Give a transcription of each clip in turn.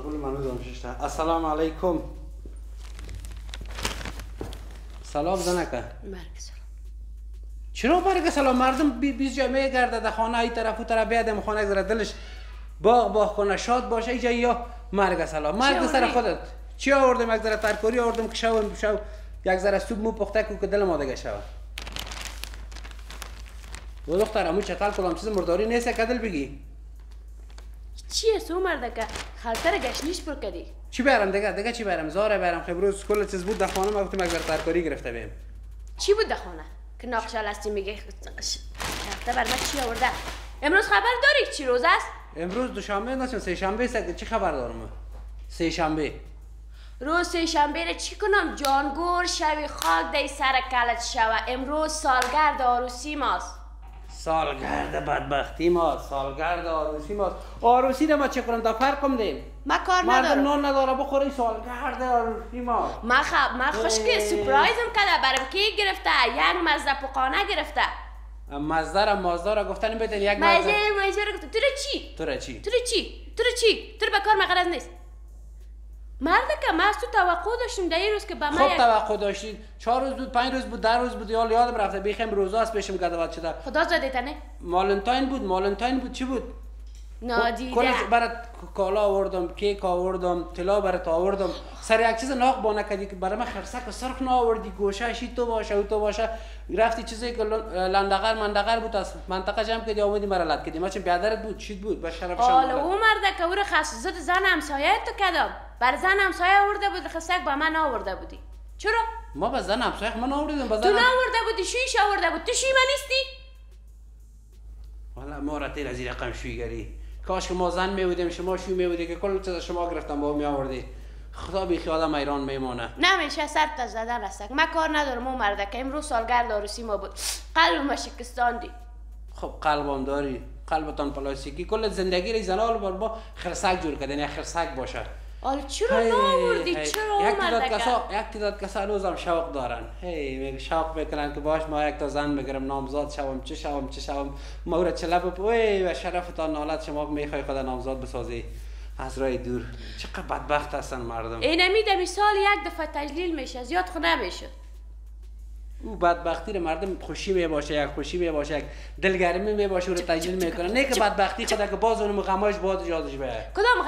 کل منو دامششته. السلام علیکم. سلام زنکه. مرگ سلام. چرا مرگ سلام؟ مردم 20 جا میگرده در خانه ای طرف و طرف بیادم خانه زره دلش باغ کنه شاد باشه اینجا یا مرگ سلام. مرگ سر خودت. چی آوردم؟ یک ذره ترکاری آوردم که شو یک ذره سوپ مو پخته کو که دل ما دیگه شوه. و دختر امو چتال کدام چیز مرداری نیست که دل بگی. چیه سو مرده که خالتر گشنیش پر کردی؟ چی برم دیگه چی برم؟ زاره برم خبروز کل چیز بود در خانه ما گفتم یک ذره ترکاری گرفته بیم. چی بود در خانه؟ که ناقشال هستی میگه شخته بر من چی آورده؟ امروز خبر داری چی روز است؟ امروز دوشنبه نشون سه شنبه است. چی خبر دارم؟ سه شنبه. روز سه شنبه را چی کنم؟ جانگور شوی خاک دی سر کلت شوه. امروز سالگرد عروسی ماست. سالگرد بدبختی ماست. سالگرد عروسی ماست. عروسی را ما چه کنم؟ دا فرقم دیم. ما کار ندارم. مردم نان نداره بخوری. سالگرد عروسی ماست. ما خوشکی سپرایزم کرده برام کیک گرفته. یک مزده پقانه گرفته. مزده را گفتن بدین یک مزده را گفته. تو را چی؟ تو به کار مغرض نیست. مرده که ما از تو توقع داشتیم در این روز که به ما خب توقع داشتید 4 روز بود 5 روز بود 10 روز بود یادم رفته بیخم روزا است پیشم گدوات شده. خدا زده تنه مالنتاین بود چی بود؟ نادیده کلش برات کالا آوردم کیک آوردم طلا برات آوردم سر یک چیز ناق با نکردی که برای من خرسک و سرخ نآوردی گوشه‌شی تو باشه و تو باشه رفتی چیزی که لندغر بود از منطقه جمع کردی آوردی مرا لط کردی ما چه بیادرت بود چیت بود به شرف شما حالا او مرده که او رو خصوصیت زن همسایه تو کردم بر زن همسایه آورده بود خرسک با من آورده بودی چرا ما به زن همسایه من آوردم به زن تو نآورده بودی شویش آورده بود تو شیما نیستی والا ما را تیر از این رقم شویگری کاش که ما زن میبودیم شما شوی میبودی که کل چیز شما گرفتم با می آوردی خدا بی خیال ایران میمونه نمیشه سر تا زدن رسک ما کار ندارم اون مرده که امروز سالگرد عروسی ما بود قلبم شکستاندی خب قلبم داری قلبتان پلاستیکی کل زندگی ری زنال بر با خرسک جور کردن یا خرسک باشه حالا چرا نآوردی چرا اون مرده که یک تعداد کسا هنوزم شوق دارن میگه شوق میکنن که باش ما یک تا زن بگیرم نامزاد شوم چه شوم مورد چلب و شرفتان نالت شما میخوای خدا نامزاد بسازی از راه دور چقدر بدبخت هستن مردم اینمی سال یک دفعه تجلیل میشه زیاد خود نمیشه او بدبختی رو مردم خوشی می باشه یک خوشی می باشه یک دلگرمی می باشه رو تجلیل میکنن نه که بدبختی خدا که باز اونم غماش باز یادش بیاد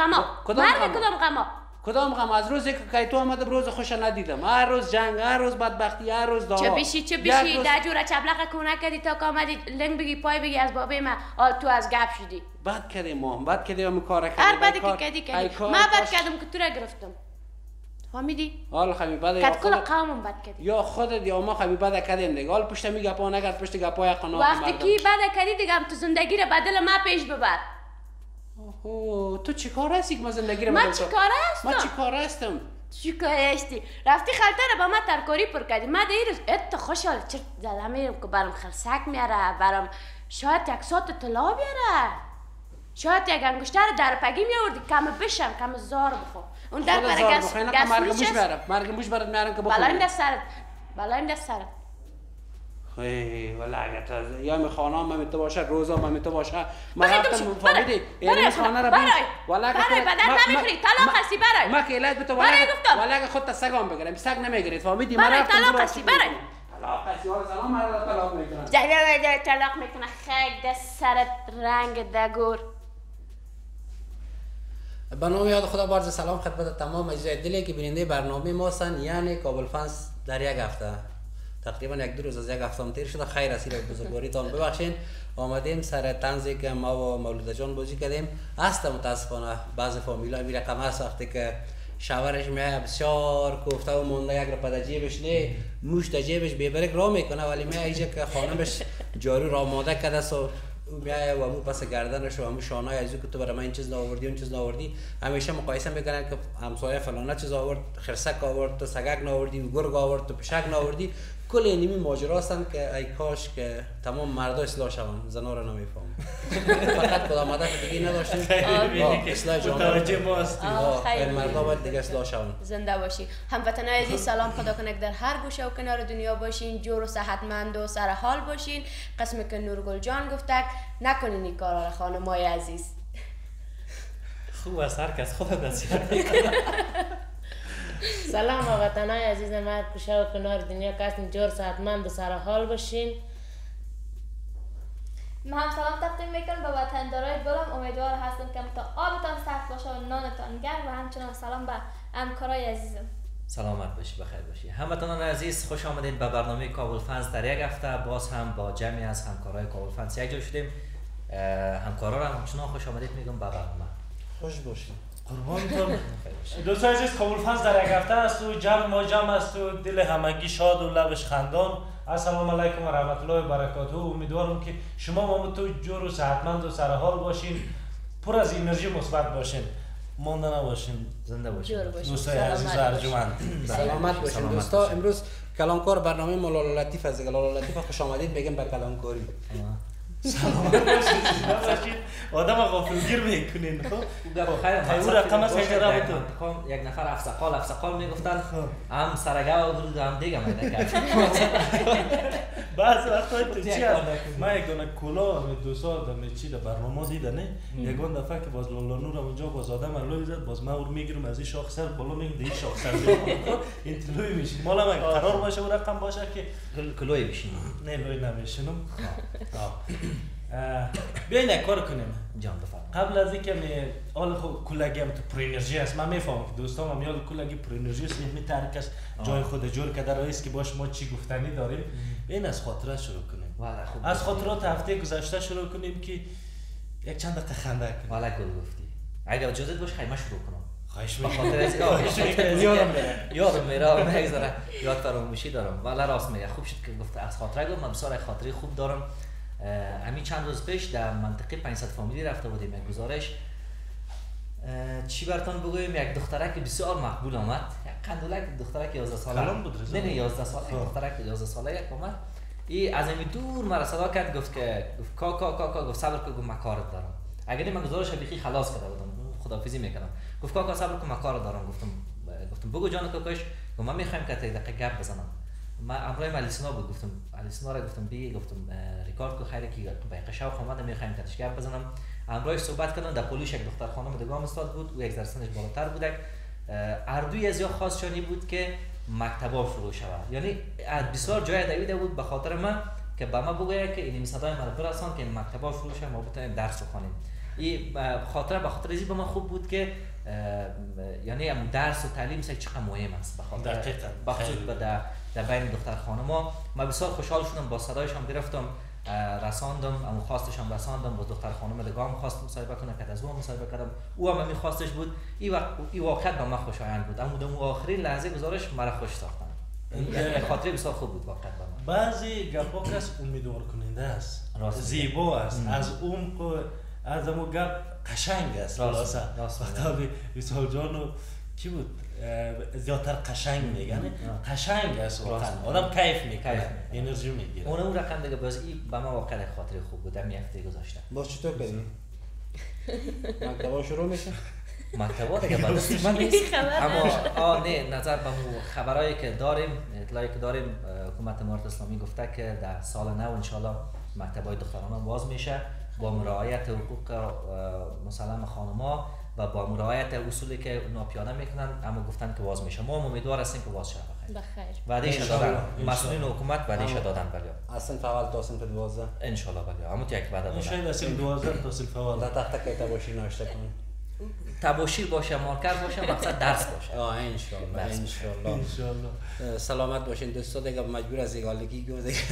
کدام غم از روزی که تو آمده روز خوش ندیدم هر روز جنگ هر روز بدبختی هر روز دعوا چه بیشی در جوره چبلق کونه کردی تا که آمدی لنگ بگی پای بگی از بابه من تو از گپ شدی بد کردیم کار کردیم هر بدی که کردی من بد کردم که تو را گرفتم فهمیدی؟ حالا خمی بده یا کل قومم بد کردی یا خودت یا ما خمی بده کردیم دیگه حالا پشت می گپا نگرد پشت گپای قناعت مردم وقتی کی بده کردی دیگه هم تو زندگی را بدل ما پیش ببر تو چی کار هستی که ما زندگی را بدل من چی کار هستم چی کار هستی رفتی خالته را با ما ترکاری پر کردی ما دیروز ات خوشحال چرت زدم میرم که برام خرسک میاره برام شاید یک سات طلا بیاره شاید یک انگشتر در پگی میآوردی کم بشم کم زار بخور اون در برای مرگ موش برات میارم که بخوری بلایم دست سرت والا اگه تو یا می خانه من تو باشه روزا من تو باشه من رفتم فهمیدی این خانه را والا اگه بدن نمیخوری طلاق هستی برای ما که علت به تو والا اگه خودت سگام بگیرم سگ نمیگیرید فهمیدی من رفتم طلاق هستی برای طلاق هستی والا سلام مرا طلاق میکنه طلاق میکنه خیلی دست سرت رنگ دگور به نام یاد خدا بارز سلام خدمت تمام اجزای دلی که بیننده برنامه ما هستند یعنی کابل فنس در یک هفته تقریبا یک دو روز از یک هفته تیر شده خیر است بزرگواریتان ببخشین آمدیم سر طنزی که ما و مولوده جان بازی کردیم است متاسفانه بعض فامیلا می رقم هست وقتی که شوهرش میای بسیار کوفته و مونده یک رپا در جیبش نه موش در جیبش بیبرک را میکنه ولی میای اینجا که خانمش جارو را ماده کرده سو میای و امو پس گردنش و امو شانای ازو که تو برای من این چیز نآوردی اون چیز نآوردی همیشه مقایسه میکنن که همسایه فلانه چیز آورد خرسک آورد تو سگک نآوردی گرگ آورد تو پشک نآوردی کل اینمی ماجرا هستن که ای کاش که تمام مردا اصلاح شون زنا رو نمیفهمن فقط کدام هدف دیگه نداشتیم اصلاح متوجه ما هستیم مردا باید دیگه اصلاح شون زنده باشی هموطنای عزیز سلام خدا کنه در هر گوشه و کنار دنیا باشین جور و صحتمند و سر حال باشین قسمی که نورگل جان گفتک نکنین این کارا خانمای عزیز خوب است هر کس خود نصیحت میکنه. سلام وطنای عزیز من کشه و کنار دنیا که هستین جور صحتمند و سرحال باشین. من هم سلام تقدیم میکنم به وطندارای گلم. امیدوار هستم که تا آبتان صاف باشه و نانتان گرم و همچنان سلام به همکارای عزیزم. سلامت باشی بخیر باشی. هموطنان عزیز خوش آمدید به برنامه کابل فنز. در یک هفته باز هم با جمعی از همکارای کابل فنز یک جا شدیم. همکارا را همچنان خوش آمدید میگم به برنامه. خوش باشید. قربانتون. دوستان عزیز کابل فنز در یک هفته است و جمع است و دل همگی شاد و لبش خندان. السلام علیکم و رحمت الله و برکاته. امیدوارم که شما تو جور و صحتمند و سرحال باشین، پر از انرژی مثبت باشین، مانده نباشین، زنده باشین. دوستای عزیز ارجمند. سلامت باشین دوستا. امروز کلانکار برنامه ما لالا لطیف از لالا لطیف خوش آمدید میگم به کلانکاری. سلامت باشید. آدم غافلگیر میکنین. خب خیر رقم است یک نفر افسقال میگفتن هم سرگا و درود هم دیگه میدکرد. بعض وقتا تو چی هست؟ من یک دونه کلا دو سال دم چی در برنامه دیدنه یگان دفعه که باز لالا نور اونجا باز آدم لوی زد باز من اون میگیرم از این شاخ سر بالا میگم دی شاخ سر این لوی میشه مال من قرار باشه و رقم باشه که کلوی بشین. نه لوی نمیشینم. بیاین یک کار کنیم جان بفرمایید. قبل از اینکه حال خود کلگی هم تو پر انرژی است. من میفهمم که دوستان هم یاد کلگی پر انرژی است میترک است جای خود جور که در رئیس که باش ما چی گفتنی داریم. این از خاطرات شروع کنیم. از خاطرات هفته گذشته شروع کنیم که یک چند دقیقه خنده کنیم. والا گل گفتی. اگر اجازه باشه خیلی شروع کنم. خواهش می‌کنم. یادم میره میگذره یاد فراموشی دارم. والا راست میگه. خوب شد که گفت از خاطره گفت. من بسیار خاطره خوب دارم. همین چند روز پیش در منطقه 500 فامیلی رفته بودیم یک گزارش. چی براتون بگویم یک دخترک بسیار مقبول آمد. یک قندولک دخترک 11 ساله. کلام بود. نه 11 ساله دخترک 11 ساله یک اومد. ای از این دور مرا صدا کرد گفت که گفت کاکا گفت صبر کن من کارت دارم. اگر من گزارش بیخی خلاص کرده بودم خداحافظی میکردم. گفت کاکا صبر کن من کارت دارم. گفتم بگو جان کاکاش گفت من میخوایم که یک دقیقه گپ بزنم. ما امروز علیسنا بود گفتم علیسنا را گفتم گفتم ریکارد کو خیره کی به قشاو اومدم میخوایم کاتش گپ بزنم. امروز صحبت کردن در پولیش یک دختر خانم دگام استاد بود و یک درسنش بالاتر بودک. اردوی از یا خاص شانی بود که مکتبا شروع شود. یعنی از بسیار جای دویده بود به خاطر من که به ما بگه که این صدای مرا برسان که مکتبا شروع شه ما بتونیم درس بخونیم. این خاطر به خاطر ازی به من خوب بود که یعنی درس و تعلیم چقدر مهم است به خاطر بخصوص در بین دختر خانما. من بسیار خوشحال شدم با صدایشم گرفتم رساندم اما خواستشم رساندم با دختر خانم دگام خواست مصاحبه کنه که از او مصاحبه کردم او هم همین خواستش بود. این واقعا به من خوشایند بود اما در آخرین لحظه گزارش مرا خوش ساختن. این خاطره بسیار خوب بود واقعا به من. بعضی گپا کس امیدوار کننده است زیبا است از اون از امو گپ قشنگ است. خلاصه وقتی ویسال جانو کی بود زیادتر قشنگ میگن قشنگ است واقعا آدم کیف میکنه انرژی میگیره. اون رقم دیگه باز این به من واقعا خاطره خوب بود در هفته گذاشته. باز چطور بریم؟ مکتبا شروع میشه؟ مکتبا دیگه بعد من نیست اما نه نظر به خبرایی که داریم اطلاعی که داریم حکومت امارات اسلامی گفته که در سال نو ان شاء الله مکتبای دخترانه باز میشه با مراعات حقوق مسلم خانم‌ها و با مراعات اصولی که اونا پیاده میکنن اما گفتن که باز میشه. ما امیدوار هستیم که باز شه بخیر. وعدهش دادن مسئولین حکومت وعدهش دادن بله. از صنف اول تا صنف 12 ان شاء الله بله. اما یک وعده دادن. شاید از صنف 12 تا صنف اول در تخت که تباشیر نوشته کنیم. تباشیر باشه مارکر باشه مقصد درس باشه. ان شاء الله. سلامت باشین دوستا دیگه مجبور از یگالگی گو دیگه.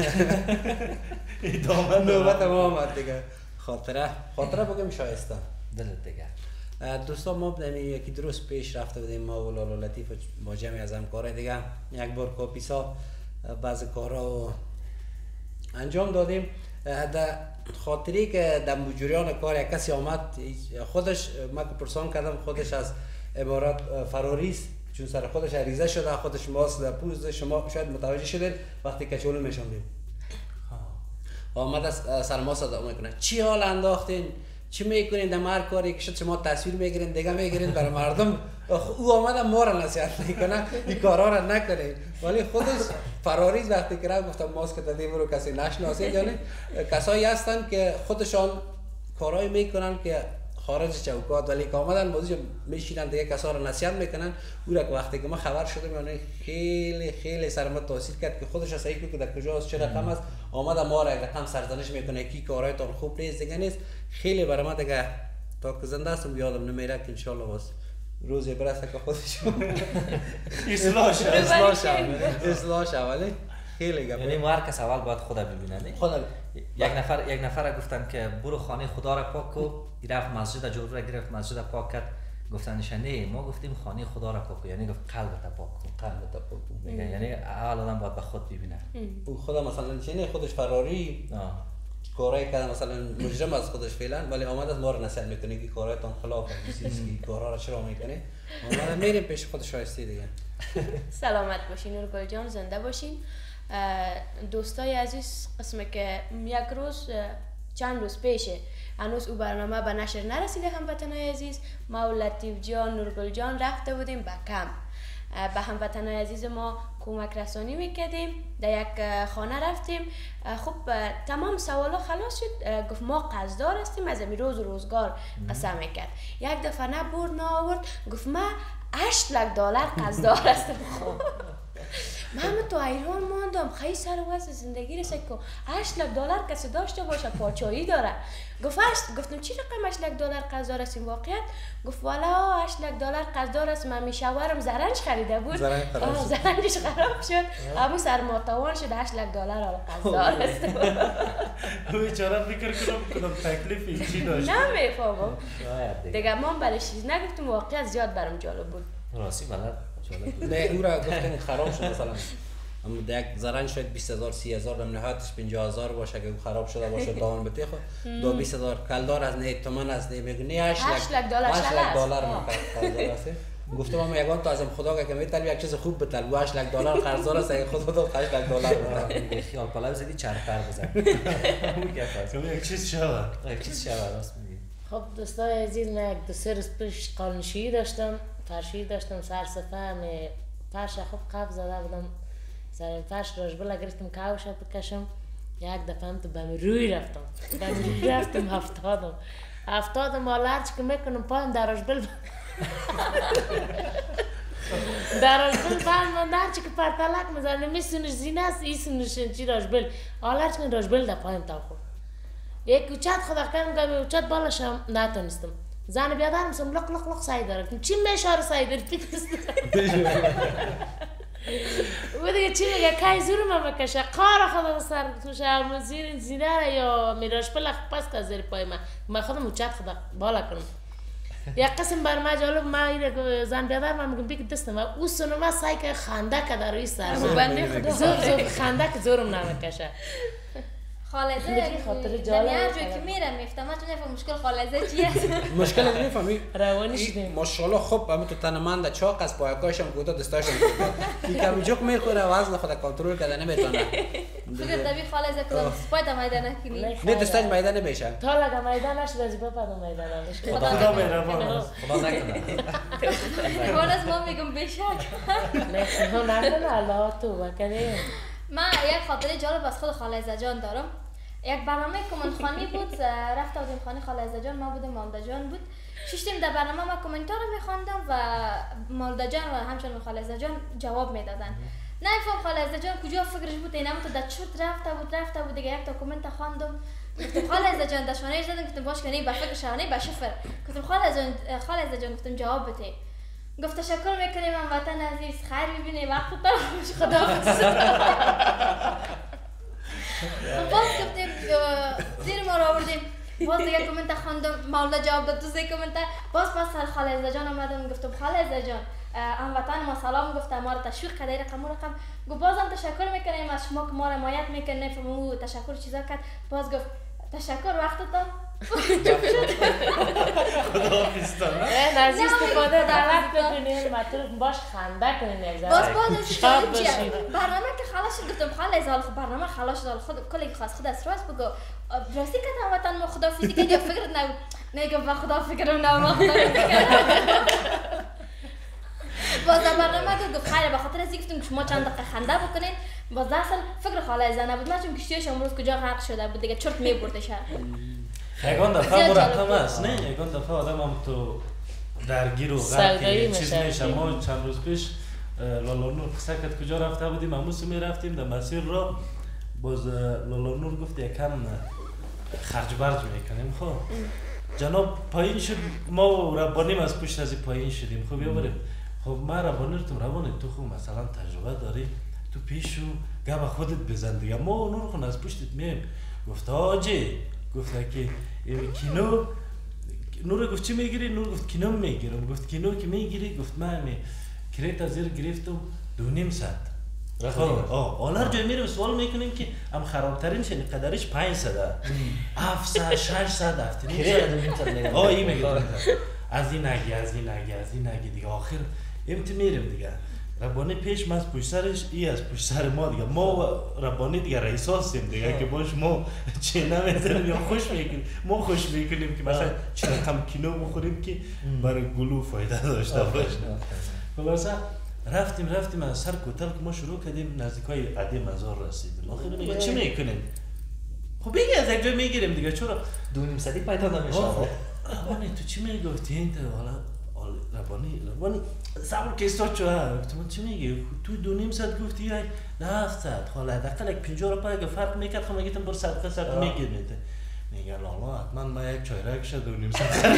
ادامه نوبت ما آمد دیگه. خاطره بگم شایسته. دلت دیگه. دوستان ما یکی درست پیش رفته بودیم ما و لالا لطیف با جمعی از همکارای دیگه یک بار کاپیسا بعضی کارا انجام دادیم. در خاطری که در مجریان کار یک کسی آمد خودش من پرسان کردم خودش از امارات فراری است چون سر خودش عریضه شده خودش ماسک در پوست شما شاید متوجه شدید وقتی کچولو میشوندیم آمد از سر ما صدا میکنه چی حال انداختین چی میکنین در هر کاری که شد شما تصویر میگیرین دیگه میگیرین برای مردم او آمد ما را نصیحت میکنه این کارا را نکنین ولی خودش فراری وقتی که رفت گفتم ماسک دادیم رو کسی نشناسید یعنی کسایی هستن که خودشان کارایی میکنن که خارج چوکات ولی که آمدن بازی میشینن دیگه کسا رو نصیحت میکنن. او را که وقتی که ما خبر شدم یعنی خیلی خیلی سر ما تاثیر کرد که خودش صحیح که در کجاست چه رقم است، آمده ما را یک رقم سرزنش میکنه کی کارایتان خوب نیست دیگه نیست. خیلی برای ما دیگه تا که زنده هستم یادم نمیره که ان شاء الله باز روزی برسه که خودش اصلاح شه ولی خیلی گپ. یعنی هر کس اول باید خدا ببینه نه؟ خدا یک نفر گفتن که برو خانه خدا را پاک کو، رفت مسجد جلو را گرفت مسجد پاک کرد. گفتنش نه ما گفتیم خانه خدا را پاک کو، یعنی گفت قلبت پاک کو. قلبت پاک کو میگه یعنی اول آدم باید به خود ببینه. او خدا مثلا چنین خودش فراری کارایی کرده مثلا مجرم از خودش فعلا ولی آمد از ما رو نصیحت میکنه که کارایتان خلاف است، کارا را چرا میکنه. ما میریم پیش خود شایسته دیگه. سلامت باشین نورگل جان، زنده باشین. دوستای عزیز، قسمه که یک روز چند روز پیشه هنوز او برنامه به نشر نرسیده هموطنای عزیز، ما و لطیف جان نورگل جان رفته بودیم به کمپ. به هموطنای عزیز ما کمک رسانی میکردیم، در یک خانه رفتیم. خب تمام سوالا خلاص شد. گفت ما قصددار هستیم، از این روز و روزگار قسم میکرد. یک دفعه نه برد نه آورد، گفت ما $8,00,000 قصددار هستم. خب من تو ایران ماندم، خیلی سر وضع زندگی رسه که $8,00,000 کسی داشته باشه پاچایی داره. گفتم چی رقم $8,00,000 قصددار هستیم واقعیت؟ گفت والا $8,00,000 قصددار هستم. من شوهرم زرنج خریده بود، زرنجش خراب شد، همون سرماتوان شد. $8,00,000 قصددار هستم. بیچاره فکر کنم تکلیفی چی داشت نمیفهمم دیگه. ما برای چیز نگفتم، واقعیت زیاد برام جالب بود. راستی بلد نه او را گفتن خراب شد مثلا یک زرنج شاید 20,000 30,000 در نهایتش 50,000 باشه که خراب شده باشه دامن بده خود دو 20,000 کلدار از نه تومن از نه میگه نه $8,00,000 قرضدار است. گفتم ما یگان تا ازم خدا که میتونم یک چیز خوب بتل $8,00,000 قرضدار است اگه خدا دو $8,00,000 خیال پلاو زدی چرخر بزن یک چیز شود راست میگی. خب دوستای عزیز، من یک دو سه روز پیش قانونشویی داشتم، فرشی داشتم سر سفر فرش خوب قبض زده بودم سر این فرش راجبلا گرفتم کاوش بکشم. یک دفعه هم تو بهم روی رفتم افتادم حالا هرچی که میکنم پایم در راجبل بند هرچی که پرتلک میزنه میسونش زینه است ایسونش چی راجبل حالا هرچی که راجبل در پایم تا خود یک اوچت خدا کردم که اوچت بالاشم نتونستم. زن بیادرم سم لق سعی دارم چی میشاره سعی داری و دیگه چی میگه کای زور ما بکشه قاره خدا سر توشه زیر زینه یا میراش پلخ پس که زیر پای من خودم اوچت خدا بالا کنم. یک قسم بر ما جالب، ما این زن بیادر من میگم بیک دستم و او سنوما سعی که خنده که در روی سر زور خنده که زورم نمیکشه. خالزه دنیا جوی که میرم میفتم من تو نفهم مشکل خالزه چی است؟ مشکل نمیفهمی روانی شدیم ماشاءالله. خب همین تو تنمنده چاق از پایکاشم گوتا دستاشم این کمی جوک میخوره وزن خود کنترل کرده نمیتونه. فکر دبی خالزه کدام سپایت میدان نکنی نه دستاش میدان نمیشه تا لگه میدان نشد از بپد میدان نمیشه. خدا مهربان خدا نکنه بونس ما میگم بشک نه الله تو وکنه. من یک خاطره جالب از خود خالزه جان دارم. یک برنامه کامنتخوانی بود، رفته بودیم خانه خالزه جان، ما بودیم مالده جان بود. ششتیم در برنامه ما کامنت‌ها رو می‌خواندم و مالده جان و همچنین خالزه جان جواب میدادن. نمی‌فهم خالزه جان کجا فکرش بود، اینم تو در چوت رفته بود دیگه. یک تا کامنت خواندم گفتم خالزه جان دشمنش دادم، گفتم باش کنی با فکر شانه با شفر. گفتم خالزه جان گفتم جواب بده. گفت تشکر میکنیم من وطن عزیز، خیر ببینی وقت تا خدا باز گفتیم زیر ما رو آوردیم. باز دیگه کامنت خواندم، مولده جواب داد، دوسته کامنت باز سر خالزه جان آمدم گفتم خالزه جان هموطن ما سلام، گفتم ما رو تشویق کرده رقم گفت بازم تشکر میکنیم از شما که ما رو حمایت میکنه. نفهمم تشکر چیزا کرد. باز گفت تشکر وقتتان خدا حافظتان از استفاده دعوت بکنین مطلب باش خنده کنین یک ذره. باز برنامه که خلاص شد گفتم خالص حال برنامه خلاص شد خود کلی خاص خود از راست بگو راستی که هموطن ما خدا فیزیک یا فکرت نگو با خدا فکرم نه ما خدا باز برنامه گفت خیلی به خاطر از گفتم شما چند دقیقه خنده بکنین. باز اصلا فکر خالص نبود، من چون کشتیش امروز کجا غرق شده بود دیگه چرت میبردش. یگان دفعه مرتب است نه یگان دفعه آدم هم تو درگیر و غرق چیز میشه. ما چند روز پیش لالانور قصه کرد کجا رفته بودیم اموس میرفتیم در مسیر را باز لالانور گفت یکم خرج برج میکنیم. خب جناب پایین شد ما ربانیم از پشت از پایین شدیم. خب بیا خب ما ربانی رو روانی تو خوب مثلا تجربه داری تو پیشو گم خودت بزن دیگه ما نور خون از پشتت میم. گفت آجی گفت که کینو نور گفت چی میگیری؟ نور گفت کینو میگیرم. گفت کینو که میگیری؟ گفت من کریت از زیر گرفتم 2.5 حالا جای میریم سوال میکنیم که هم خرابترین شنی قدرش 500 700 600 700 این میگه از این نگی دیگه آخر امتی میریم دیگه ربانی پیش ما از پشت سرش از پشت سر ما دیگه ما ربانی دیگه رئیس هستیم دیگه که باش ما چه نمیزنیم یا خوش میکنیم ما خوش میکنیم که مثلا چه رقم کینو بخوریم که برای گلو فایده داشته باشه. خلاصه رفتیم از سر کوتل که ما شروع کردیم نزدیکای عدی مزار رسیدیم. آخر میگه چی میکنیم؟ خب بگی از یک جای میگیریم دیگه چرا 2.5 پیدا نمیشه. ربانی تو چی میگفتی این حالا ربانی صبر که استاد چه تو چی میگی تو 2.5 گفتی یا 700 حالا حداقل یک 50 روپیه اگه فرق میکرد خب میگم برو صدقه میگیرید. میگه لالا حتما ما یک چایرک شد 2.5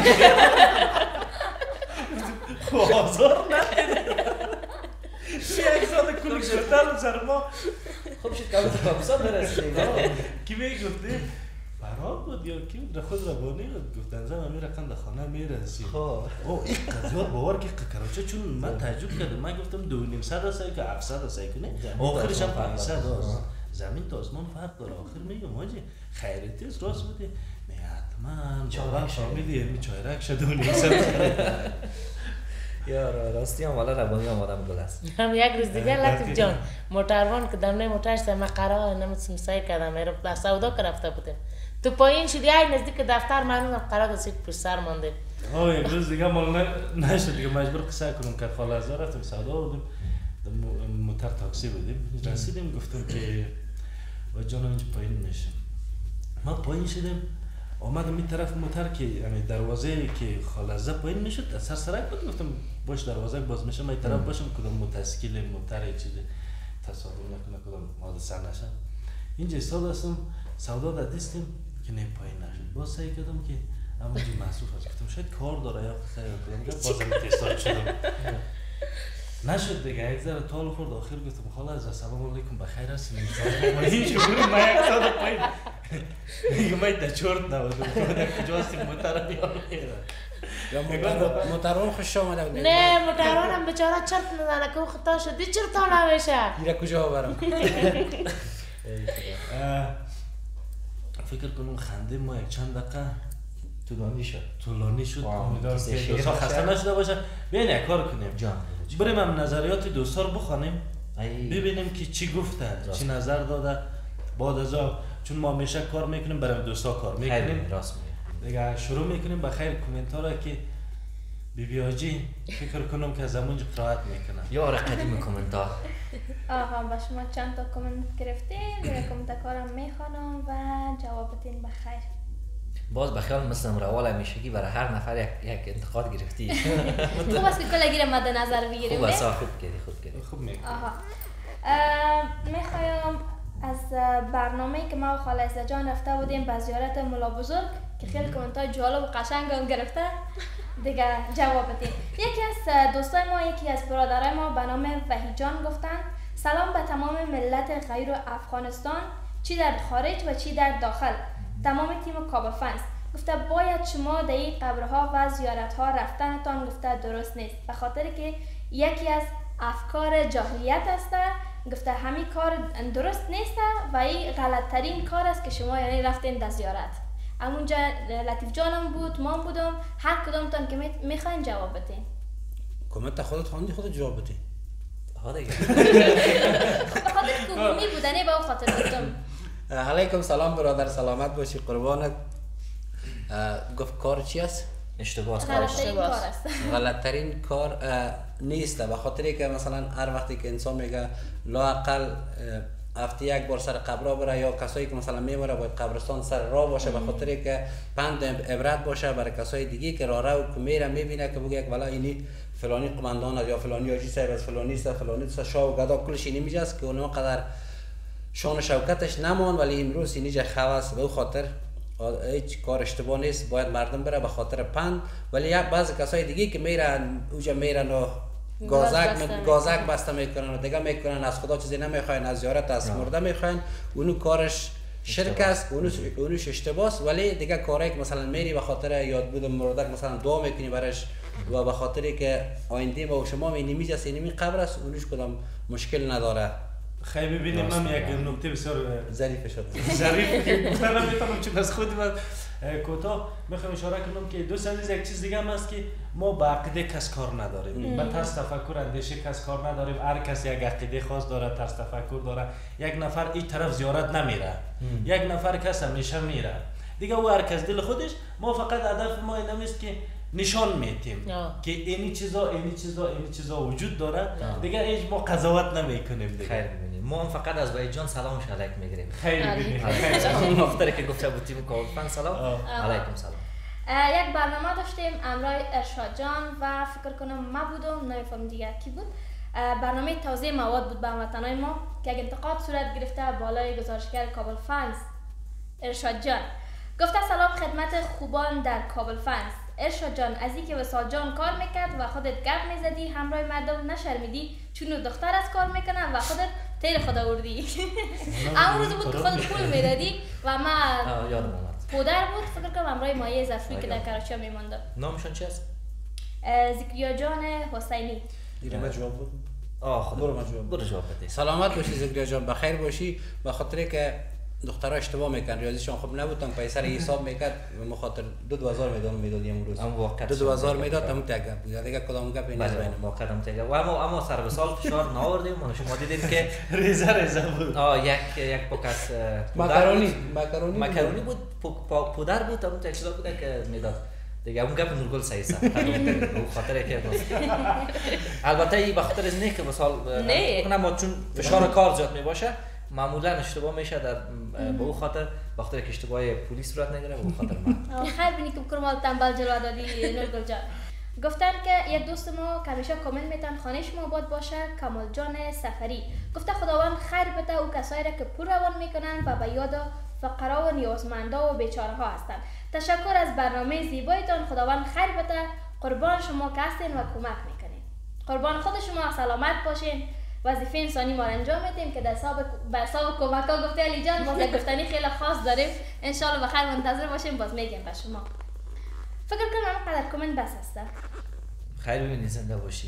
خب آزار ندید یک ساعت کلوک شدن سر ما. خب شد که کابوسا برسید کی میگفتی برام بود یا کی در خود ربانی گفتن زن امیر رقم در خانه میرسید. خب این قضیات باور که کراچه چون من تعجب کردم من گفتم 2.5 است که 700 است کنه آخرش هم 500 است. زمین تا آسمان فرق داره. آخر میگم حاجی خیرتی است راست بودی میگه حتما چهارک فهمیدی چهارک شد 2.5 یا راستی هم والا ربانی هم آدم گل است. هم یک روز دیگه لطیف جان موتروان که دمنه موترش ما قرار نمی‌سمسای کردم میرم به سودا که رفته بودیم تو پایین شدی ای نزدیک دفتر من قرار داشت پشت سر مانده. یک روز دیگه مال نشد دیگه مجبور قصه کنم که خاله از رفتم سودا بودیم موتر تاکسی بودیم رسیدیم گفتم که با جان اینجا پایین میشم. ما پایین شدیم آمدم این طرف موتر که یعنی دروازه که خالزه پایین میشد از سرسرک بود گفتم باش دروازه باز میشه من این طرف باشم کدام متاسکیل موتر چیز تصادف نکنه کدام حادثه نشه. اینجا ایستاد هستم سودا دادستیم که نه پایین نشد. باز سعی کردم که همونجا محسوب است گفتم شاید کار داره یا سعی کردم بازم ایستاد شدم نشد دیگه. یک ذره طول خورد آخر گفتم خاله از سلام علیکم بخیر هستین ما هیچ بریم ما یک ساعت پایین میگم ما تا چرت نبودم کجا هستیم موتر میاد یا موترون خوش آمده بود. نه موترون هم بیچاره چرت میزنه که خطا شدی چرت تا نمیشه میره کجا برم. فکر کنم خنده ما یک چند دقیقه طولانی شد. امیدوارم که دوستا خسته نشده باشه. بیاین یک کار کنیم جان بریم هم نظریات دوستا رو بخوانیم ببینیم که چی گفتن چی نظر داده بعد از چون ما همیشه کار میکنیم برای دوستا کار میکنیم راست دیگه شروع میکنیم با خیر کومنتارا که بیبیاجی فکر کنم که از همونجا قرائت میکنن یار قدیم کومنتار. آها با شما چند تا کامنت گرفتیم دیگه کامنت کارم میخوانم و جوابتین بخیر. باز بخیال مثل روال همیشگی برای هر نفر یک انتقاد گرفتی. خوب است که کلگی مد نظر بگیریم. خوب است خوب میگی. آها میخوایم از برنامه‌ای که ما و خاله عزیزه جان رفته بودیم به زیارت مولا بزرگ که خیلی کامنت‌های جالب و قشنگ هم گرفته دیگه جواب بدیم. یکی از دوستای ما یکی از برادرای ما به نام وحید جان گفتن سلام به تمام ملت غیر افغانستان چی در خارج و چی در داخل تمام تیم کابل فنز. گفته باید شما در این قبرها و زیارت‌ها رفتنتان گفته درست نیست به خاطر که یکی از افکار جاهلیت است. گفته همین کار درست نیست و این غلطترین کار است که شما یعنی رفتین در زیارت. همونجا لطیف جانم بود ما بودم هر کدومتان که میخواین جواب بدین. کامنت خودت خواندی خودت جواب بدی. ها دیگه به خاطر کومی بودنه با خاطر گفتم. علیکم سلام برادر سلامت باشی قربانت. گفت کار چی است؟ اشتباه است. غلطترین کار نیست به خاطری که مثلا هر وقتی که انسان میگه لااقل هفته یک بار سر قبرا بره، یا کسایی که مثلا میموره باید قبرستان سر راه باشه، به خاطر که پند عبرت باشه برای کسای دیگه که راه رو میره میبینه که بگه والا اینی فلانی قماندان است یا فلانی حاجی صاحب است، فلانی است، فلانی است، شاه و گدا کلش اینی میجاست که اونها قدر شان شوکتش نمان، ولی امروز اینجا خواست به خاطر هیچ کار اشتباه نیست، باید مردم بره به خاطر پند. ولی یک بعضی کسای دیگه که میرن اوجا میرن و گازک بسته میکنن و دیگه میکنن، از خدا چیزی نمیخواین، از زیارت از مرده میخواین، اونو کارش شرک است، اونوش اشتباه است. ولی دیگه کاری که مثلا میری به خاطر یاد بود مرده مثلا دعا میکنی برش و به خاطری که آینده ما و شما نمیجه اینمی قبر است، اونوش کدام مشکل نداره. خیلی ببینیم من یک نکته بسیار ظریف شد. ظریف که گفتن نمیتونم چون از خود من کوتاه میخوام اشاره کنم که دوست عزیز یک چیز دیگه هم هست که ما با عقیده کس کار نداریم، با طرز تفکر اندیشه کس کار نداریم. هر کس یک عقیده خاص داره، طرز تفکر داره. یک نفر این طرف زیارت نمیره، یک نفر کس همیشه میره دیگه. او هر کس دل خودش. ما فقط هدف ما این است که نشان میتیم که اینی چیزا وجود داره دیگه. هیچ ما قضاوت نمیکنیم دیگه. خیر ببینیم ما هم فقط از وای جان سلامش علیک میگیریم. خیر ببینیم. مفتری که گفته بود تیم کاول فن سلام علیکم سلام. یک برنامه داشتیم امرای ارشاد جان و فکر کنم ما بودم، نمیفهم دیگه کی بود. برنامه توزیع مواد بود به هموطنای ما که یک انتقاد صورت گرفته بالای گزارشگر کابل فنز ارشاد جان. گفته سلام خدمت خوبان در کابل فنز. ارشاد جان، از اینکه وصال جان کار میکرد و خودت گپ میزدی همراه مردم نشرمیدی، چون دختر از کار میکنن و خودت تیر خود آوردی. اون روز بود که خودت پول میدادی و ما پودر بود فکر کنم همراه مایه ظرفی که در کراچی میمانده. نامشون چی است؟ ذکریا جان حسینی. دیگه جواب بود. برو جواب بده. سلامت باشی ذکریا جان، بخیر باشی. به خاطر که دخترها اشتباه میکنن، ریاضیشون خوب نبودن، پیسر حساب میکرد به خاطر 2000 میداد امروز 2000 میداد تمام تگا بود دیگه. کدام گپ نیست بین ما کدام تگا و اما سر به سال فشار نآوردیم. ما شما دیدین که ریزه بود. یک پاکت مکرونی بود، پودر بود، تمام یک چیزا بود که میداد دیگه. اون گپ نورگل صحیح است. به خاطر که البته این به خاطر از نه که مثال ما چون فشار کار زیاد میباشه معمولا اشتباه میشه در به اون خاطر به خاطر که اشتباه پلیس صورت نگیره. به خاطر من خیر بینی که کرمال تنبل جلوه دادی نورگل جان. گفتن که یک دوست ما که همیشه کامنت میتن خانه شما آباد باشه، کمال جان سفری. گفته خداوند خیر بده او کسایی را که پول روان میکنن و به یاد فقرا و نیازمندا و بیچاره ها هستند. تشکر از برنامه زیبایتان، خداوند خیر بده. قربان شما که هستین و کمک میکنین. قربان خود شما، سلامت باشین. وظیفه انسانی ما انجام میدیم که در حساب کمک ها گفته علی جان باز یک گفتنی خیلی خاص داریم. ان شاء الله بخیر منتظر باشیم، باز میگیم به شما. فکر کنم قدر کامنت بس هست. خیر ببینید زنده باشی.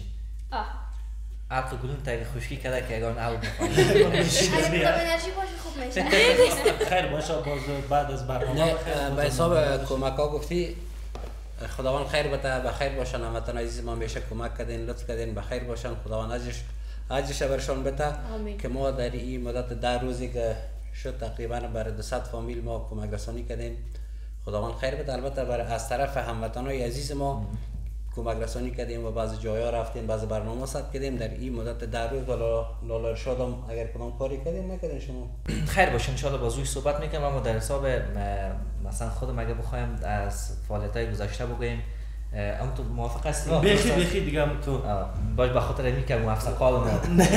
عقل گلون تاگه خشکی کرده که اگان عقل بخواه اگه انرژی باشه خوب میشه. خیر باشه باز بعد از برنامه به حساب کمک ها گفتی خداوند خیر بده، بخیر باشن. هموطن عزیز ما میشه کمک کردین، لطف کردین، بخیر باشن. خداوند اجرش برشان بده که ما در این مدت 10 روزی که شد تقریبا برای 200 فامیل ما کمک رسانی کردیم. خداوند خیر بده. البته برای از طرف هموطنای عزیز ما کمک رسانی کردیم و بعضی جایا رفتیم، بعضی برنامه ثبت کردیم در این مدت 10 روز. لالا ارشاد هم اگر کدام کاری کردیم نکردین شما؟ خیر باشه ان شاء الله بازوی صحبت میکنم. اما در حساب مثلا خودم اگه بخوایم از فعالیت‌های گذشته بگیم، اما تو موافق هستی؟ بخی دیگه هم تو باش به خاطر اینکه که موافق قال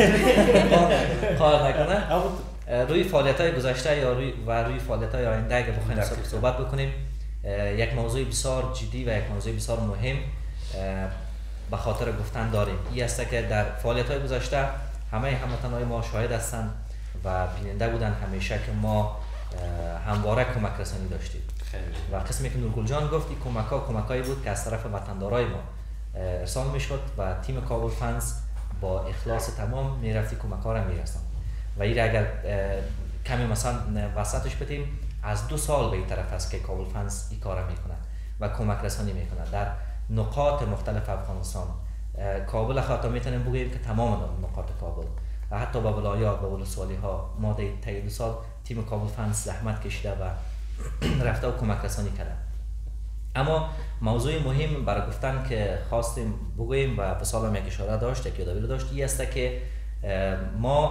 نکنه روی فعالیت‌های گذشته یا روی فعالیت‌های آینده اگه بخوایم صحبت بکنیم، یک موضوع بسیار جدی و یک موضوع بسیار مهم به خاطر گفتن داریم. این است که در فعالیت‌های گذشته همه هموطنان ما شاهد هستند و بیننده بودن همیشه که ما همواره کمک رسانی داشتیم. و قسمی که نورگل جان گفت این کمکایی بود که از طرف وطندارای ما ارسال میشد و تیم کابل فنز با اخلاص تمام میرفتی کمک‌ها را میرساند. و این اگر کمی مثلا وسطش بدیم، از 2 سال به این طرف است که کابل فنز این کار میکنه و کمک رسانی میکنه در نقاط مختلف افغانستان. کابل خاطر میتونیم بگیم که تمام نقاط کابل و حتی با ولایات و ولسوالی ها ما در 2 سال تیم کابل فنز زحمت کشیده و رفته و کمک رسانی کرده. اما موضوع مهم برای گفتن که خواستیم بگوییم و به سالم یک اشاره داشت، یک یادآوری داشت، این است که ما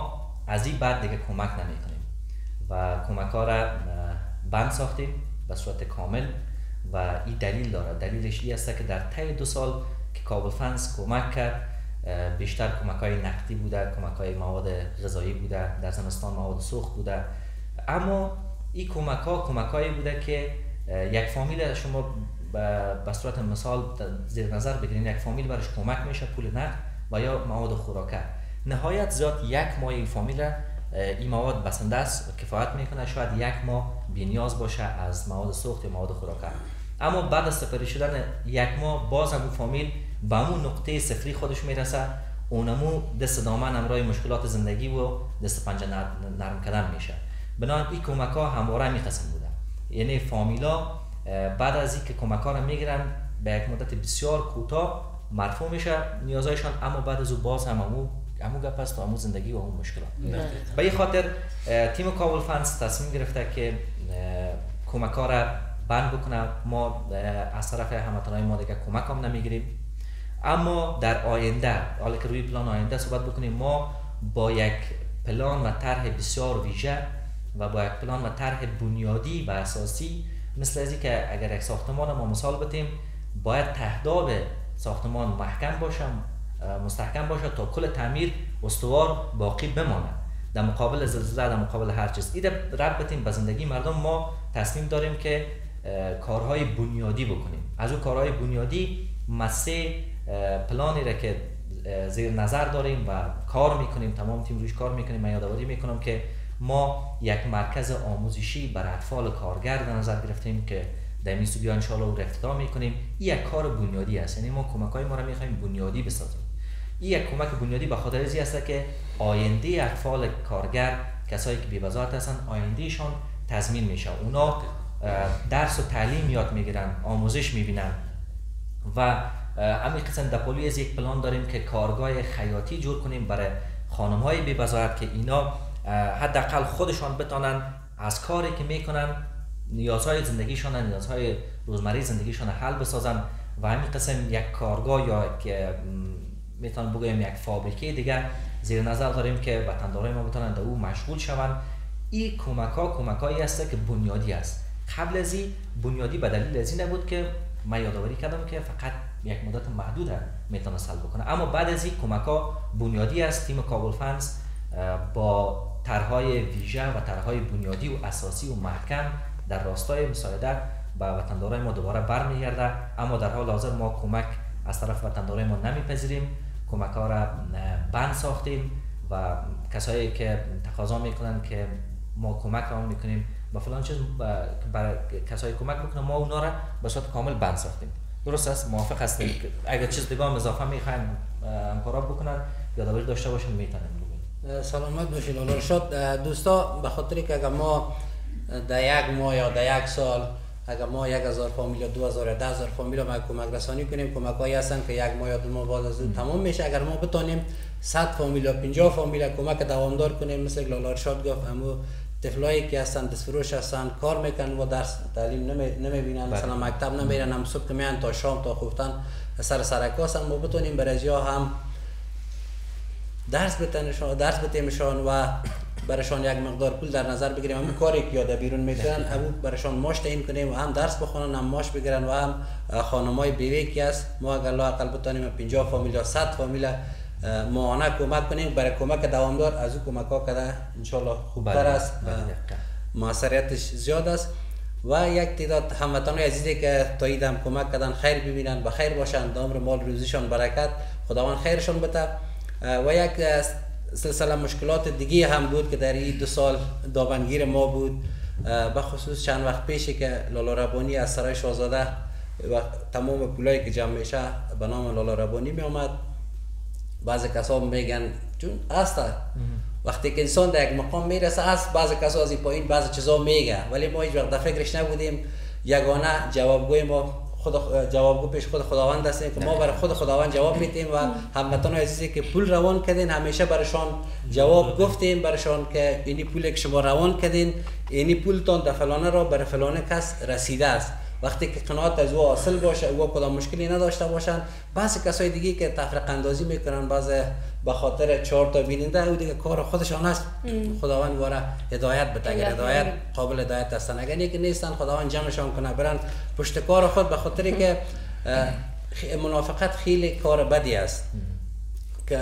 از این بعد دیگه کمک نمیکنیم و کمک ها را بند ساختیم به صورت کامل و این دلیل داره. دلیلش این است که در طی 2 سال که کابل فنز کمک کرد، بیشتر کمک های نقدی بوده، کمک های مواد غذایی بوده، در زمستان مواد سوخت بوده، اما این کمک هایی بوده که یک فامیل شما به صورت مثال زیر نظر بگیرین، یک فامیل برش کمک میشه پول نقد و یا مواد خوراکه. نهایت زیاد 1 ماه این فامیل این مواد بسنده است کفایت میکنه، شاید 1 ماه بی‌نیاز باشه از مواد سوخت یا مواد خوراکه. اما بعد از سپری شدن 1 ماه باز هم اون فامیل به اون نقطه صفری خودش میرسه، اونمو دست دامن همراه مشکلات زندگی و دست پنجه نرم کردن میشه. بنابراین این کمک ها همواره همین قسم بوده، یعنی فامیلا بعد از اینکه کمک ها رو میگیرن به یک مدت بسیار کوتاه مرفوع میشه نیازهایشان، اما بعد از او باز هم همون گپ است و همون زندگی و همون مشکلات. به این خاطر تیم کابل فنز تصمیم گرفته که کمک ها را بند بکنه. ما از طرف هموطنهای ما دیگه کمک هم نمیگیریم، اما در آینده، حالا که روی پلان آینده صحبت بکنیم، ما با یک پلان و طرح بسیار ویژه و با یک پلان و طرح بنیادی و اساسی، مثل ازی که اگر یک ساختمان ما مثال بتیم، باید تهداب ساختمان محکم باشه، مستحکم باشه تا کل تعمیر استوار باقی بمانه در مقابل زلزله، در مقابل هر چیز. ایده ربط بتیم به زندگی مردم. ما تصمیم داریم که کارهای بنیادی بکنیم. از اون کارهای بنیادی مسه پلانی را که زیر نظر داریم و کار میکنیم، تمام تیم روش کار میکنیم. من یادآوری میکنم که ما یک مرکز آموزشی برای اطفال کارگر در نظر گرفتیم که در این استودیو ان شاء الله افتتاح میکنیم. این یک کار بنیادی است، یعنی ما کمک‌های ما را میخوایم بنیادی بسازیم. این یک کمک بنیادی به خاطر این است که آینده اطفال کارگر، کسایی که بی‌وزارت هستن، آیندهشان تضمین میشه. اونا درس و تعلیم یاد میگیرن، آموزش میبینن و همین قسم در پلوی از یک پلان داریم که کارگاه خیاطی جور کنیم برای خانم‌های بی‌وزارت که اینا حداقل خودشان بتونن از کاری که میکنن نیازهای زندگیشان، نیازهای روزمره زندگیشان حل بسازن و همین قسم یک کارگاه یا میتونم بگویم یک فابریکه دیگه زیر نظر داریم که وطندارای ما بتونن در او مشغول شوند. این کمک‌هایی است که بنیادی است. قبل از این بنیادی به دلیل از این نبود که من یادآوری کردم که فقط یک مدت محدود میتونه سلب بکنه، اما بعد از این کمک‌ها بنیادی است. تیم کابل فنز با طرح‌های ویژه و طرح‌های بنیادی و اساسی و محکم در راستای مساعدت به وطندارای ما دوباره برمیگرده. اما در حال حاضر ما کمک از طرف وطندارای ما نمیپذیریم، کمک‌ها را بند ساختیم و کسایی که تقاضا میکنن که ما کمک را میکنیم با فلان چیز برای کسایی کمک بکنن، ما اونا را به صورت کامل بند ساختیم. درست است؟ موافق هستیم؟ اگر چیز دیگه هم اضافه میخواین همکارا بکنن یادآوری داشته باشین میتونیم بگیم. سلامت باشید. الله شد دوستا، به خاطر که اگر ما در 1 ماه یا در 1 سال اگر ما 1000 فامیل یا 2000 یا 10000 فامیل ما کمک رسانی کنیم، کمک‌هایی هستن که 1 ماه یا 2 ماه بعد از اون تمام میشه. اگر ما بتونیم 100 فامیل یا 50 فامیل کمک دوامدار کنیم، مثل که لالا ارشاد گفت، اما طفلایی که هستن دستفروش هستن، کار میکنن و درس تعلیم نمیبینن، مثلا مکتب نمیرن، هم صبح میان تا شام تا خفتن سر کاسن، ما بتونیم برای هم درس بتیمشان و برشان یک مقدار پول در نظر بگیریم. همون کاری که یاد بیرون میکنن همون برشان ماش تعیین کنیم و هم درس بخونن، هم ماش بگیرن و هم خانمای بیوه که است. ما اگر لااقل بتونیم 50 فامیل یا 100 فامیل ماهانه کمک کنیم برای کمک دوامدار، از اون کمک ها کده انشالله خوبتر است، موثریتش زیاد است و یک تعداد هموطنان عزیزی که تا ایدم کمک کردن خیر ببینن، به خیر باشن، دامر مال روزیشان برکت، خداوند خیرشان بده. و یک سلسله مشکلات دیگه هم بود که در این 2 سال دامنگیر ما بود، به خصوص چند وقت پیشی که لالا ربانی از سرای شاهزاده و تمام پولایی که جمع میشه به نام لالا ربانی می آمد. بعضی کسا میگن چون است وقتی که انسان در یک مقام میرسه است، بعضی کسا از این پایین بعضی چیزا میگه، ولی ما هیچ وقت در فکرش نبودیم. یگانه جوابگوی ما جوابگو پیش خود خداوند هستیم که ما برای خود خداوند جواب میدیم و هموطنان عزیزی که پول روان کردین همیشه برایشان جواب گفتیم، برایشان که اینی پولی که شما روان کردین، اینی پولتون در فلانه را برای فلانه کس رسیده است وقتی که قناعت از او حاصل باشه، او کدام مشکلی نداشته باشن، بعضی کسای دیگه که تفرقه اندازی میکنن بعضی به خاطر 4 تا بیننده او دیگه کار خودشان است. خداوند واره هدایت بده، اگر هدایت قابل هدایت هستن، اگر نیک نیستن خداوند جمعشان کنه برن پشت کار خود، به خاطر که منافقت خیلی کار بدی است که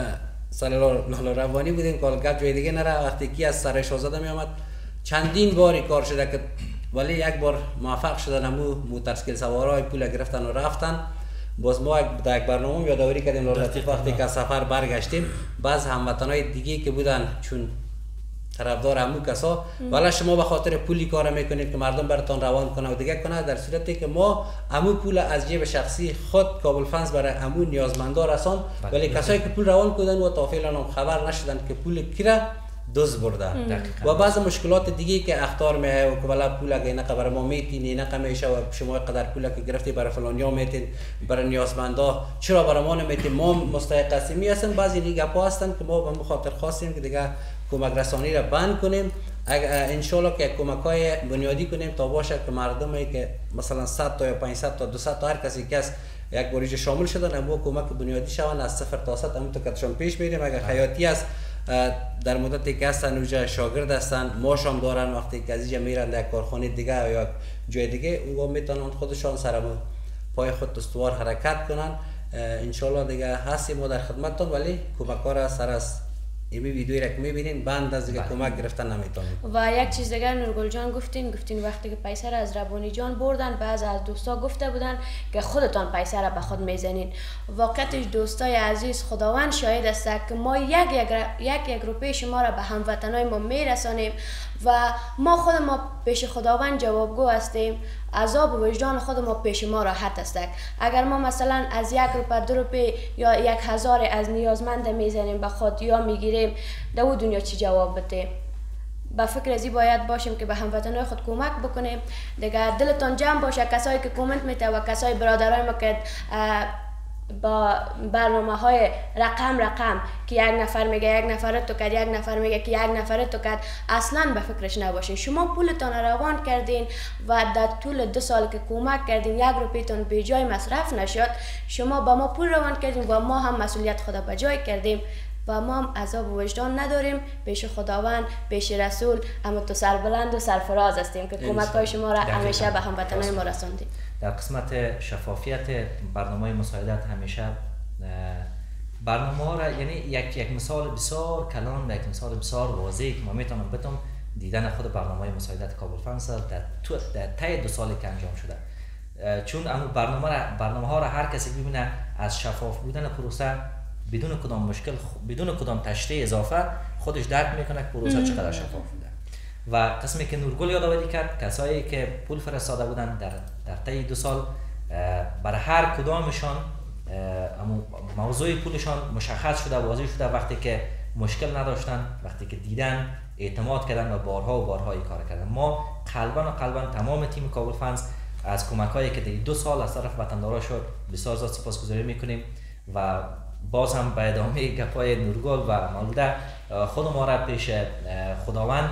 صلی روانی بودیم که گپ جای دیگه نره. وقتی کی از سر شاهزاده می آمد چندین باری کار شده که ولی یک بار موفق شدن امو موتورسیکل سوارای پول گرفتن و رفتن. باز ما در یک برنامه یادآوری کردیم وقتی که سفر برگشتیم بعض هموطنای دیگه که بودن چون طرفدار امو کسا ولی شما به خاطر پولی کار میکنید که مردم براتون روان کنه و دیگه کنه، در صورتی که ما امو پول از جیب شخصی خود کابل فنز برای امو نیازمندان رسان، ولی کسایی که پول روان کردن و تا فعلا هم خبر نشدن که پول کی را دزد برده. و بعض مشکلات دیگه که اخطار میه و که ولی پول اگه اینقدر برای ما میتین اینقدر میشه و شما قدر پول که گرفتی برای فلانیا میتین برای نیازمندا چرا برای ما نمیتین، ما مستحق هستیم. هستن بعضی دیگه گپا هستن که ما به خاطر خواستیم که دیگه کمک رسانی را بند کنیم. انشالله که کمک‌های بنیادی کنیم تا باشه که مردمی که مثلا 100 تا یا 500 تا 200 تا هر کسی که یک بریج شامل شدن اما کمک بنیادی شون از 0 تا 100 همون تو کتشون پیش میریم. اگر حیاتی است در مدتی که هستن اوجا شاگرد هستن ماشام دارن، وقتی که از اینجا میرن در کارخانه دیگه یا جای دیگه او میتونن خودشان سر پای خود استوار حرکت کنن. انشالله دیگه هستیم ما در خدمتتون، ولی کمک‌ها را سر از این ویدیویی را که میبینین بند از دیگه کمک گرفتن نمیتونیم. و یک چیز دیگر نورگل جان گفتین وقتی که پیسه را از ربانی جان بردن بعض از دوستا گفته بودن که خودتان پیسه را به خود میزنین. واقعتش دوستای عزیز خداوند شاهد است که ما یک روپیه شما را به هموطنای ما میرسانیم و ما پیش خداوند جوابگو هستیم. عذاب و وجدان خود ما پیش ما راحت است. اگر ما مثلا از 1 روپیه 2 روپیه یا 1000 از نیازمند میزنیم به خود یا میگیریم در دنیا چی جواب بده؟ با فکر ازی باید باشیم که به هموطنای خود کمک بکنیم. دیگه دلتان جمع باشه کسایی که کامنت میته و کسای برادرای ما که با برنامه های رقم که یک نفر میگه یک نفر تو کرد، یک نفر میگه که یک نفر تو کرد، اصلا به فکرش نباشین. شما پولتان روان کردین و در طول 2 سال که کمک کردین 1 روپیتون به جای مصرف نشد. شما با ما پول روان کردین و ما هم مسئولیت خدا به جای کردیم و ما هم عذاب و وجدان نداریم. پیش خداوند پیش رسول اما تو سربلند و سرفراز هستیم که کمک های شما را همیشه به هموطنان ما رساندیم. در قسمت شفافیت برنامه مساعدت همیشه برنامه ها را یعنی یک مثال بسیار کلان و یک مثال بسیار واضحی که ما میتونم بتونم دیدن خود برنامه مساعدت کابل فنز در طی 2 سالی که انجام شده، چون اما برنامه ها را هر کسی ببینه از شفاف بودن پروسه بدون کدام مشکل بدون کدام تشریح اضافه خودش درک میکنه که پروسه چقدر شفاف بوده. و قسمی که نورگل یادآوری کرد کسایی که پول فرستاده بودن در طی 2 سال برای هر کدامشان موضوع پولشان مشخص شده، واضح شده. وقتی که مشکل نداشتن، وقتی که دیدن، اعتماد کردن و بارها این کار کردن. ما قلبا تمام تیم کابل فنز از کمک‌هایی که در 2 سال از طرف وطندارا شد بسیار زیاد سپاسگزاری میکنیم و باز هم به ادامه گپای نورگل و مولوده خود ما را پیش خداوند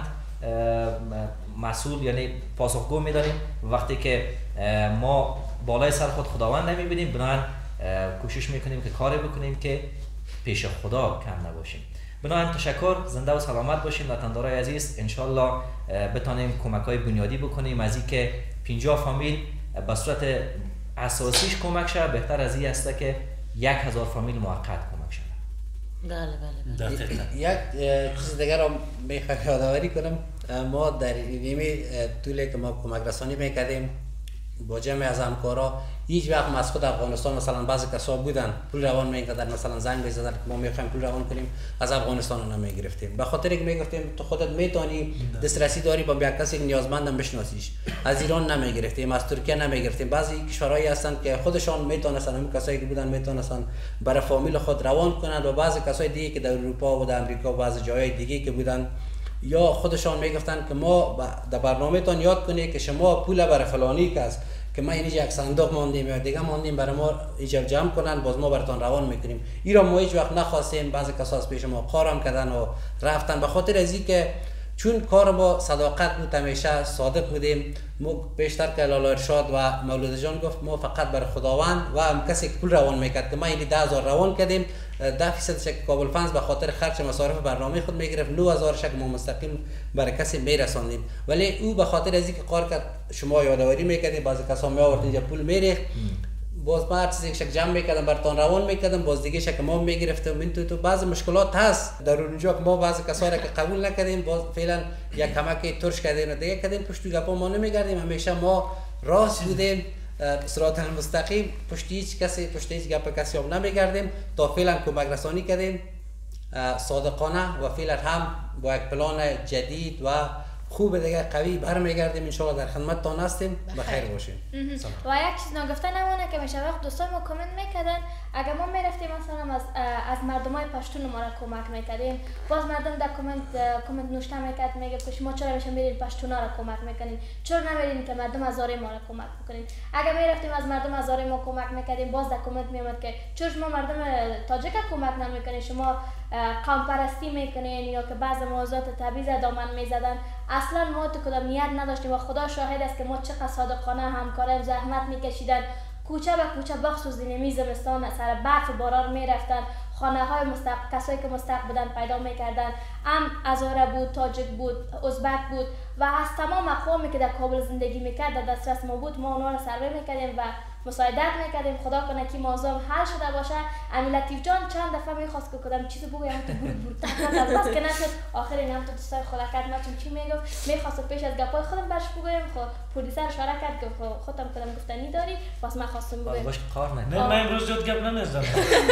مسئول یعنی پاسخگو می‌دانیم. وقتی که ما بالای سر خود خداوند نمی‌بینیم بنابراین کوشش میکنیم که کاری بکنیم که پیش خدا کم نباشیم. بنابراین تشکر، زنده و سلامت باشیم وطندارای عزیز. انشالله بتانیم کمک‌های بنیادی بکنیم از این که 50 فامیل به صورت اساسیش کمک شد. بهتر از این است که 1000 فامیل موقت کمک شد. بله. یک چیز دیگر رو میخوام یادآوری کنم. ما در نیمه طولی که ما کمک رسانی میکردیم با جمع از همکارا هیچ وقت از خود افغانستان مثلا بعضی کسا بودن پول روان میکردن، مثلا زنگ میزدن که ما میخوایم پول روان کنیم، از افغانستان رو نمیگرفتیم به خاطر اینکه میگفتیم تو خودت میتونی دسترسی داری با یک کسی که نیازمندم بشناسیش. از ایران نمیگرفتیم، از ترکیه نمیگرفتیم. بعضی کشورهایی هستن که خودشان میتونستن، همون کسایی که بودن میتونستن برای فامیل خود روان کنند و بعضی کسای دیگه که در اروپا و در امریکا و بعضی جاهای دیگه که بودن یا خودشان میگفتن که ما در برنامه‌تان یاد کنید که شما پول برای فلانی کس که ما اینجا یک صندوق ماندیم یا دیگه ماندیم برای ما ایجاب جمع کنن باز ما براتون روان میکنیم. ایران ما هیچ وقت نخواستیم. بعضی کسا از پیش ما قارم کردن و رفتن به خاطر از اینکه چون کار ما صداقت بود، همیشه صادق بودیم. ما بیشتر که لالا ارشاد و مولود جان گفت ما فقط برای خداوند و هم کسی که پول روان میکرد که ما این 10,000 روان کردیم، 10% شک کابل فنز به خاطر خرج مصارف برنامه خود میگرفت، 9,000 شک ما مستقیم برای کسی میرساندیم. ولی او به خاطر از اینکه کار کرد شما یادآوری میکردید، بعضی کسا می آورد اینجا پول میریخت، باز ما هر چیزی شک جمع میکردم برتون روان میکردم، باز دیگه شک ما میگرفتم. این تو بعضی مشکلات هست در اونجا که ما بعضی کسا را که قبول نکردیم، باز فعلا یک کمک ترش کردیم دیگه کردیم، پشت گپا ما نمیگردیم. همیشه ما راست بودیم، صراط المستقیم، پشت هیچ کسی پشت هیچ گپ کسی هم نمیگردیم. تا فعلا کمک رسانی کردیم صادقانه و فعلا هم با یک پلان جدید و خوب دیگه قوی برمیگردیم. ان شاء الله در خدمتتان هستیم. بخیر باشین. و یک چیز نگفته نمونه که میشه وقت دوستان ما کامنت میکردن اگر ما میرفتیم مثلا از مردمای پشتون ما را کمک میکردیم، باز مردم در کامنت نوشته میکرد میگه که شما چرا میشه میرین پشتونا را کمک میکنین، چرا نمیرین که مردم هزاره ما را کمک بکنین. اگر میرفتیم از مردم هزاره ما کمک میکردیم، باز در کامنت میومد که چرا شما مردم تاجیک کمک نمیکنین، شما قوم پرستی میکنین یا که بعض موضوعات تبعیض دامن میزدن. اصلا ما تو کدام نیت نداشتیم و خدا شاهد است که ما چقدر صادقانه همکاریم، زحمت میکشیدن، کوچه به کوچه بخصوص زمینی زمستان سر برف و باران میرفتن، خانه های کسایی که مستحق بودن پیدا میکردن، هم هزاره بود، تاجیک بود، ازبک بود و از تمام اقوامی که در کابل زندگی میکرد در دسترس ما بود. ما اونا رو سروی میکردیم و مساعدت میکردیم. خدا کنه که موضوع حل شده باشه. امی لطیف جان چند دفعه میخواست که کدام چیزو بگویم تو بود بس که نشد. آخر این هم تو دوستای خلاقت نتون چی میگفت، میخواست پیش از گپای خودم برش بگویم. خب پروډوسر اشاره کرد که خودم کدام گفتنی داری، پس من خواستم بگویم. باش کار نه من امروز جد گپ نمیزنم.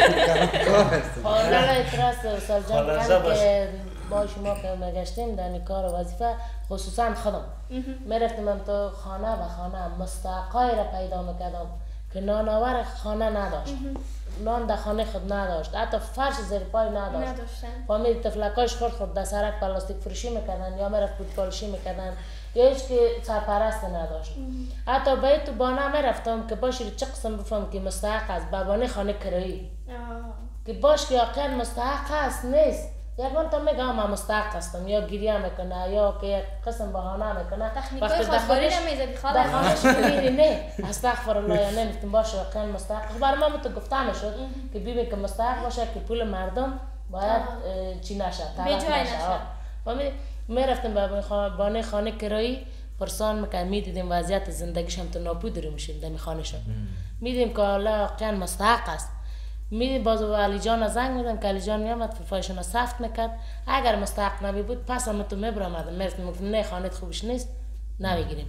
حالا اعتراض استاد جان که با شما که مگشتیم در این کار و وظیفه، خصوصا خودم میرفتم تو خانه و خانه مستحقای را پیدا میکردم که نانآور خانه نداشت، نان در خانه خود نداشت، حتی فرش زیر پای نداشت. فهمید تفلکاش خود در سرک پلاستیک فروشی میکردن یا میرفت بود پالشی میکردن یا هیچ که سرپرست نداشت. حتی باید تو بانه میرفتم که باشی چه قسم بفهم که مستحق است، بابانه خانه کرایی که باش که واقعا مستحق است نیست. یک بار تا میگم من مستحق هستم یا گریه میکنه یا که یک قسم بهانه میکنه، وقتی خواستگاری نمیزدی خاله در خانهش میری نه استغفر الله یا نمیفتم باشه واقعا مستحق. برای ما تو گفته میشد که بیبی که مستحق باشه که پول مردم باید چی نشه تلف نشه. میرفتم به بانه خانه کرایی پرسان میکنم، میدیدیم وضعیت زندگیش هم تو نابود رو میشیم دمی خانه شد، میدیم که الله واقعا مستحق است. میدیم باز و علی جان زنگ میدم که علی جان میامد فایشون رو ثبت میکرد، اگر مستحق نبی بود پس هم تو میبرامدم میرفتم میگفتم نه خانت خوبش نیست نمیگیریم.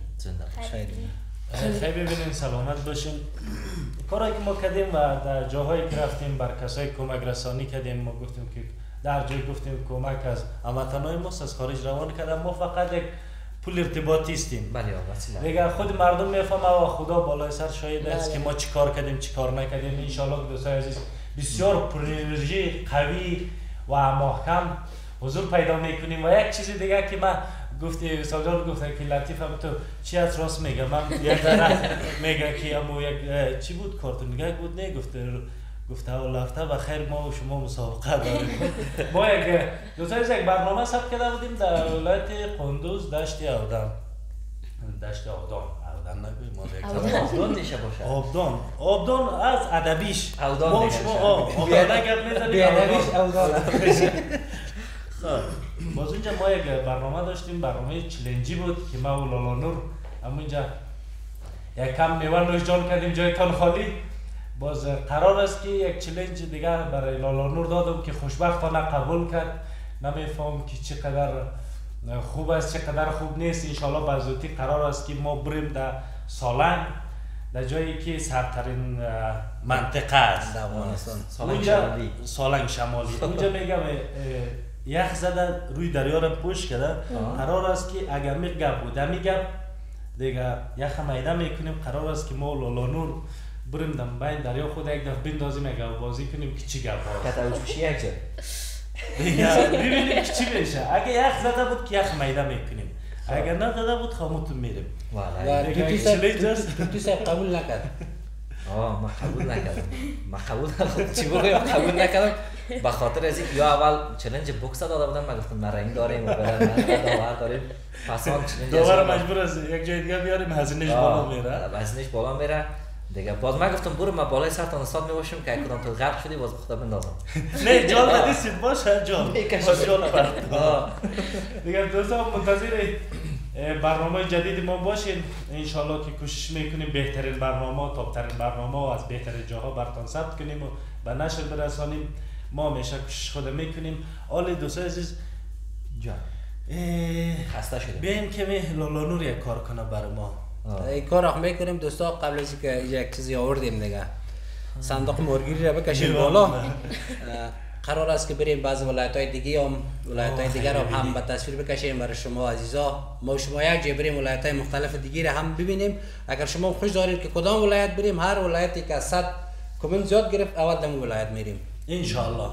خیلی ببینین سلامت باشین. کاری که ما کردیم و در جاهایی که رفتیم بر کسای کمک رسانی کردیم، ما گفتیم که در جای گفتیم کمک از هموطنای ماست از خارج روان کردن، ما فقط یک پول ارتباطی استیم. بله وسیله. دیگه خود مردم میفهمه و خدا بالای سر شاهد است که ما چی کار کردیم چی کار نکردیم. ان شاء الله دوستای عزیز بسیار پر انرژی قوی و محکم حضور پیدا میکنیم. و یک چیز دیگه که من گفتی سالجان گفته که لطیف هم تو چی از راست میگه، من یک ذره میگه که امو یک چی بود کارتون نگاه بود نه گفته لفته و خیر ما و شما مسابقه داریم. ما یک دوستای یک برنامه ثبت کرده بودیم در ولایت قندوز دشت آودان نگویم آبدان دیشه باشه آبدان از ادبیش آودان دیشه آبدان گپ میزنیم آودان. باز اونجا ما یک برنامه داشتیم، برنامه چلنجی بود که ما و لالا نور همونجا یک کم میوه نوش جان کردیم جایتان خالی. باز قرار است که یک چلنج دیگه برای لالا نور دادم که خوشبختانه قبول کرد. نمیفهم که چقدر خوب است چقدر خوب نیست. انشالله بزودی قرار است که ما بریم در سالنگ، در جایی که سرترین منطقه است سالنگ شمالی. اونجا میگم یخ زده روی دریا را پوش کرده. قرار است که اگر میگم بوده میگم دیگه یخ میده میکنیم. قرار است که ما لالا نور بریم دم بین دریا خود یک دفعه بندازیم یک بازی کنیم که چی گپ است. کتاوش بشی یک جا دیگه ببینیم که چی میشه. اگه یخ زده بود که یخ میده میکنیم، اگر نه زده بود خاموتون میریم. تو قبول نکرد. من قبول نکردم. چی بگم قبول نکردم به خاطر از اینکه یا اول چالش بوکس داده بودم من گفتم نه رنگ داریم و داور داریم پسان چالش داور مجبور است یک جای دیگه بیاریم هزینه‌اش بالا میره. هزینه‌اش بالا میره. دیگه باز من گفتم برو ما بالای سرتان استاد میباشم که کدام تو غرق شدی باز خدا بندازم. نه جال ندیسید باشه جال. باز جال فرد. دیگه دوستان منتظر برنامه جدید ما باشین. انشالله که کوشش میکنیم بهترین برنامه تاپترین برنامه و از بهترین جاها براتون ثبت کنیم و به نشر برسانیم. ما همیشه کوشش خود میکنیم. آلی دوستان عزیز جان خسته شدیم. بیایم که لالانور یک کار کنه برای ما. این کار رو میکنیم دوستا. قبل از اینکه یک چیزی آوردیم دیگه صندوق مرگیری رو بکشیم بالا. قرار است که بریم بعض ولایت‌های دیگه هم ولایت‌های دیگر هم به تصویر بکشیم برای شما عزیزا. ما شما یک جای بریم ولایت‌های مختلف دیگه رو هم ببینیم. اگر شما خوش دارید که کدام ولایت بریم هر ولایتی که 100 کامنت زیاد گرفت اول دم ولایت میریم ان شاء الله.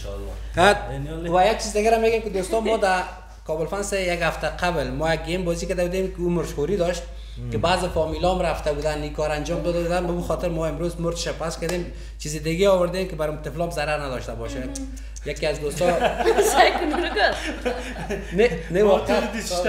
و یک چیز دیگه میگم که دوستان ما در کابل فنس یک هفته قبل ما یک گیم بازی کرده بودیم که مرشخوری داشت که بعض فامیلام رفته بودن این کار انجام داده بودن. به اون خاطر ما امروز مرچ پس کردیم چیز دیگه آوردیم که برای طفلام ضرر نداشته باشه. یکی از دوستا نه واقعا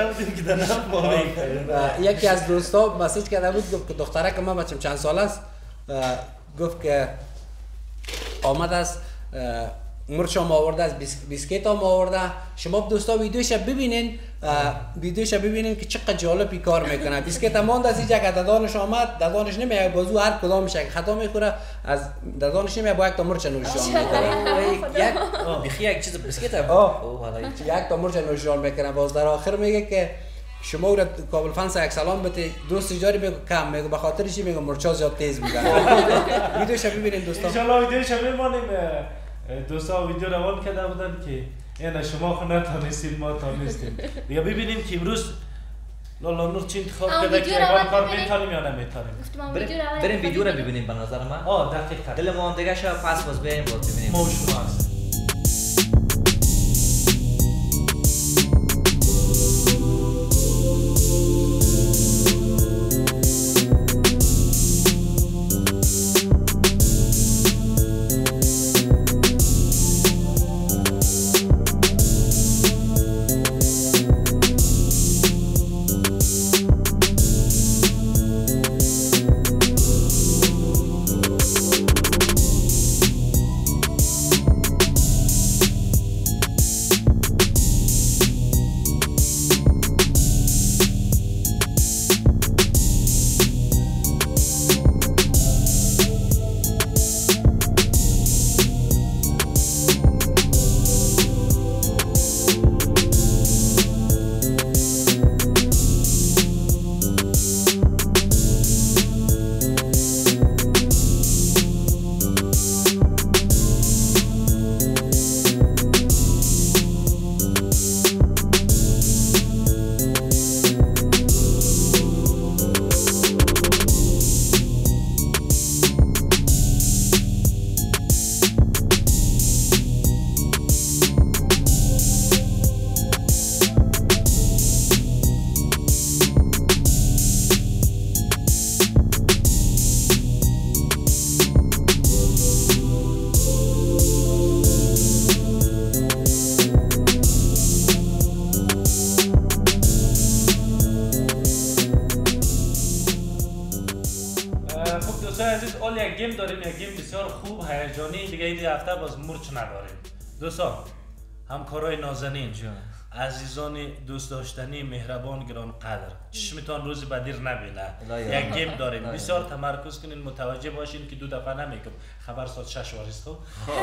یکی از دوستا مسیج کرده بود گفت که دختره که من بچم چند سال است گفت که آمد است مرچ هم آورده از بیسکیت هم آورده. شما دوستا ویدیوش ببینین که چقدر جالب کار میکنه. بیسکیت هم ماند از اینجا که ددانش آمد ددانش نمیاد بازو هر کدام میشه که خطا میخوره از ددانش نمیاد با یک تا مرچ نوشان میکنه. یک چیز بیسکیت هم یک تا مرچ نوشان میکنه. باز در آخر میگه که شما رو کابل فنس یک سلام بده دوست جاری بگو کم میگه به خاطر چی میگه مرچا زیاد تیز میگن. ویدیوش ببینین دوستا. ان شاء الله ویدیوش ببینیم. دوستا ویدیو روان کرده بودن که اینا شما خود نتونستید ما تونستیم. دیگه ببینیم که امروز لالانور چی انتخاب کرده که اون کار میتونیم یا نمیتونیم. بریم ویدیو رو ببینیم به نظر من. دقیقاً. دل ما هم دیگه شب پس باز بریم باز ببینیم. موشو هست. یک گیم داریم، یک گیم بسیار خوب هیجانی. دیگه این هفته باز مرچ نداریم. دوستان همکارای نازنین عزیزان دوست داشتنی مهربان گران قدر چشمتان روزی بدیر نبینه. یک گیم داریم بسیار تمرکز کنین متوجه باشین که دو دفعه نمیگم خبر ساعت 6 واریست خب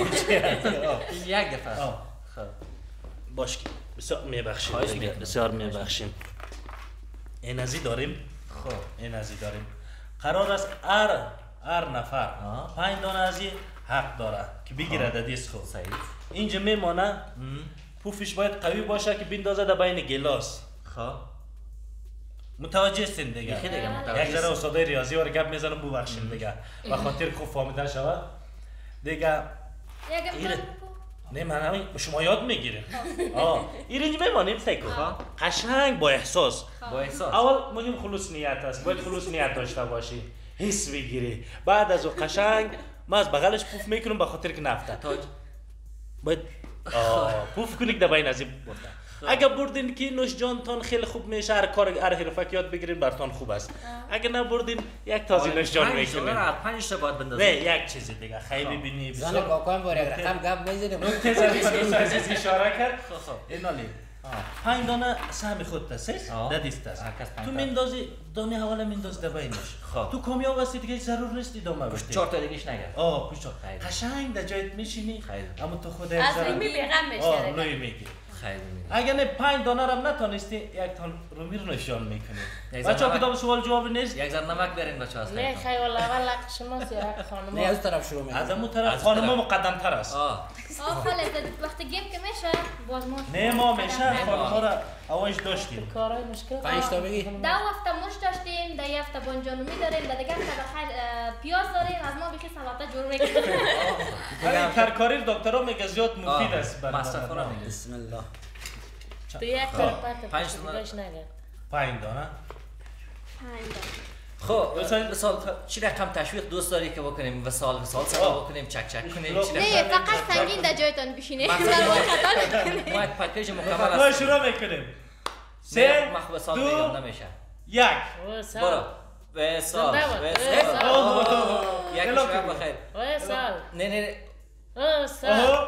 یک دفعه خب باش که بسیار میبخشیم بسیار میبخشیم. این ازی داریم. خب این ازی داریم قرار است هر نفر 5 دانه ازی حق داره که بگیره در دست خود. اینجا میمانه پوفش باید قوی باشه که بندازه در بین گلاس. خب متوجه هستین دیگه. یک ذره استادای ریاضی وار گپ میزنم ببخشید دیگه به خاطر خوب فهمیدن شود دیگه. نه من همین شما یاد میگیرین. اینج میمانیم سیکو قشنگ با احساس. اول مهم خلوص نیت است. باید خلوص نیت داشته باشی. حس بگیری. بعد از او قشنگ ما از بغلش پوف میکنم به خاطر که نفته تاج باید پوف کنید در بین از این بفته. اگر بردین که نوش جانتان خیلی خوب میشه، هر کار هر حرفه یاد بگیرین براتون خوب است. اگر نبردین یک تازه نوش جان میکنین. 5 تا باید بندازیم. نه یک چیز دیگه خیلی ببینی زن کاکا هم باره رقم گپ میزنه. نکته زدی عزیز اشاره کرد. اینالی 5 دانه سهم خود است دادیست است. تو میندازی دانه حواله میندازی در بینش. تو کامیاب هستی دیگه ضرور نیست ادامه بدی. 4 تا دیگهش نگرد. پشت قشنگ در جایت میشینی. اما تو خود از رومی بیغم میشه. نوی میگی. خیلی اگر نه 5 دانه هم نتونستی یک تان رومی رو نشان میکنی. بچه‌ها کتاب سوال جواب نیست. یک ذره نمک برین بچه‌ها از نه خیلی اول لق شما زیرا خانم. نه از طرف شروع میکنه. از اون طرف خانم مقدم تر است. خاله وقتی گیم که میشه باز ما نه ما میشه خانم را اولش داشتیم. کارای مشکل 5 تا بگی. 2 هفته مش داشتیم، 10 هفته بانجانومی داریم، در دیگه هفته بخیر پیاز داریم، از ما بخیر سلطه جور میکنیم. ولی ترکاری دکترها میگه زیاد مفید است برای مصرف کنم میگه. بسم الله. تو یک طرف پات 5 دیگهش نگرد. 5 دانه. خب مثلا چی رقم تشویق دوست داری که بکنیم وصال سوا بکنیم چک کنیم چی نه فقط سنگین در جایتان بشینه. ما یک پکیج مکمل ما است. شروع میکنیم. 3 وصال میگم نمیشه. 1 برو وصال یک شب بخیر. وصال. نه وصال.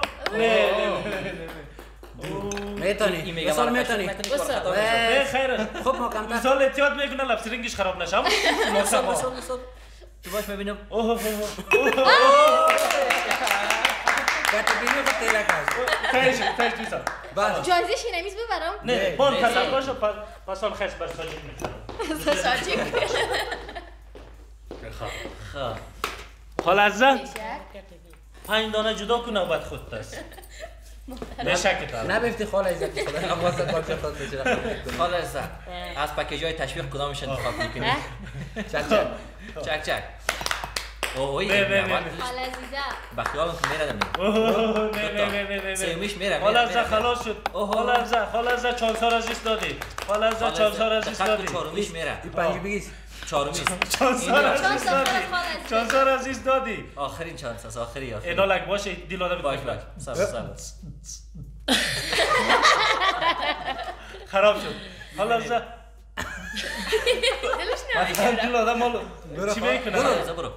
میتونی. مثال میتونی. نه خیر. خب ما کم مثال احتیاط میکنه لفظ رنگش خراب نشه. مثال تو باش ببینم. کات بینو خود تیلا کاش. تاج دوستا. بس. جایزه شینمیز ببرم. نه بان کسان باشه مثال خاص بر ساجی میکنم. ساجی. خب خلاص 5 دانه جدا کن نوبت خودت است. نشکت نبفتی خاله عزت خدا نواسه باشه خود بچه. خلاص از پکیج‌های تشویق کدامش انتخاب می‌کنی؟ چک اوه خاله عزیزه بخیال که میره نه سیمیش میره خلاص شد. خلاص چانسار عزیز دادی. چانسار عزیز دادی. چهارمیش میره. این پنجی بگی. چهارمیش. چانسار عزیز دادی. آخرین چانس است آخری. اینا لک باشه دیل آدم باش خراب شد. خلاص دلش نمیاد. دیل آدم مالو چی میکنه؟ برو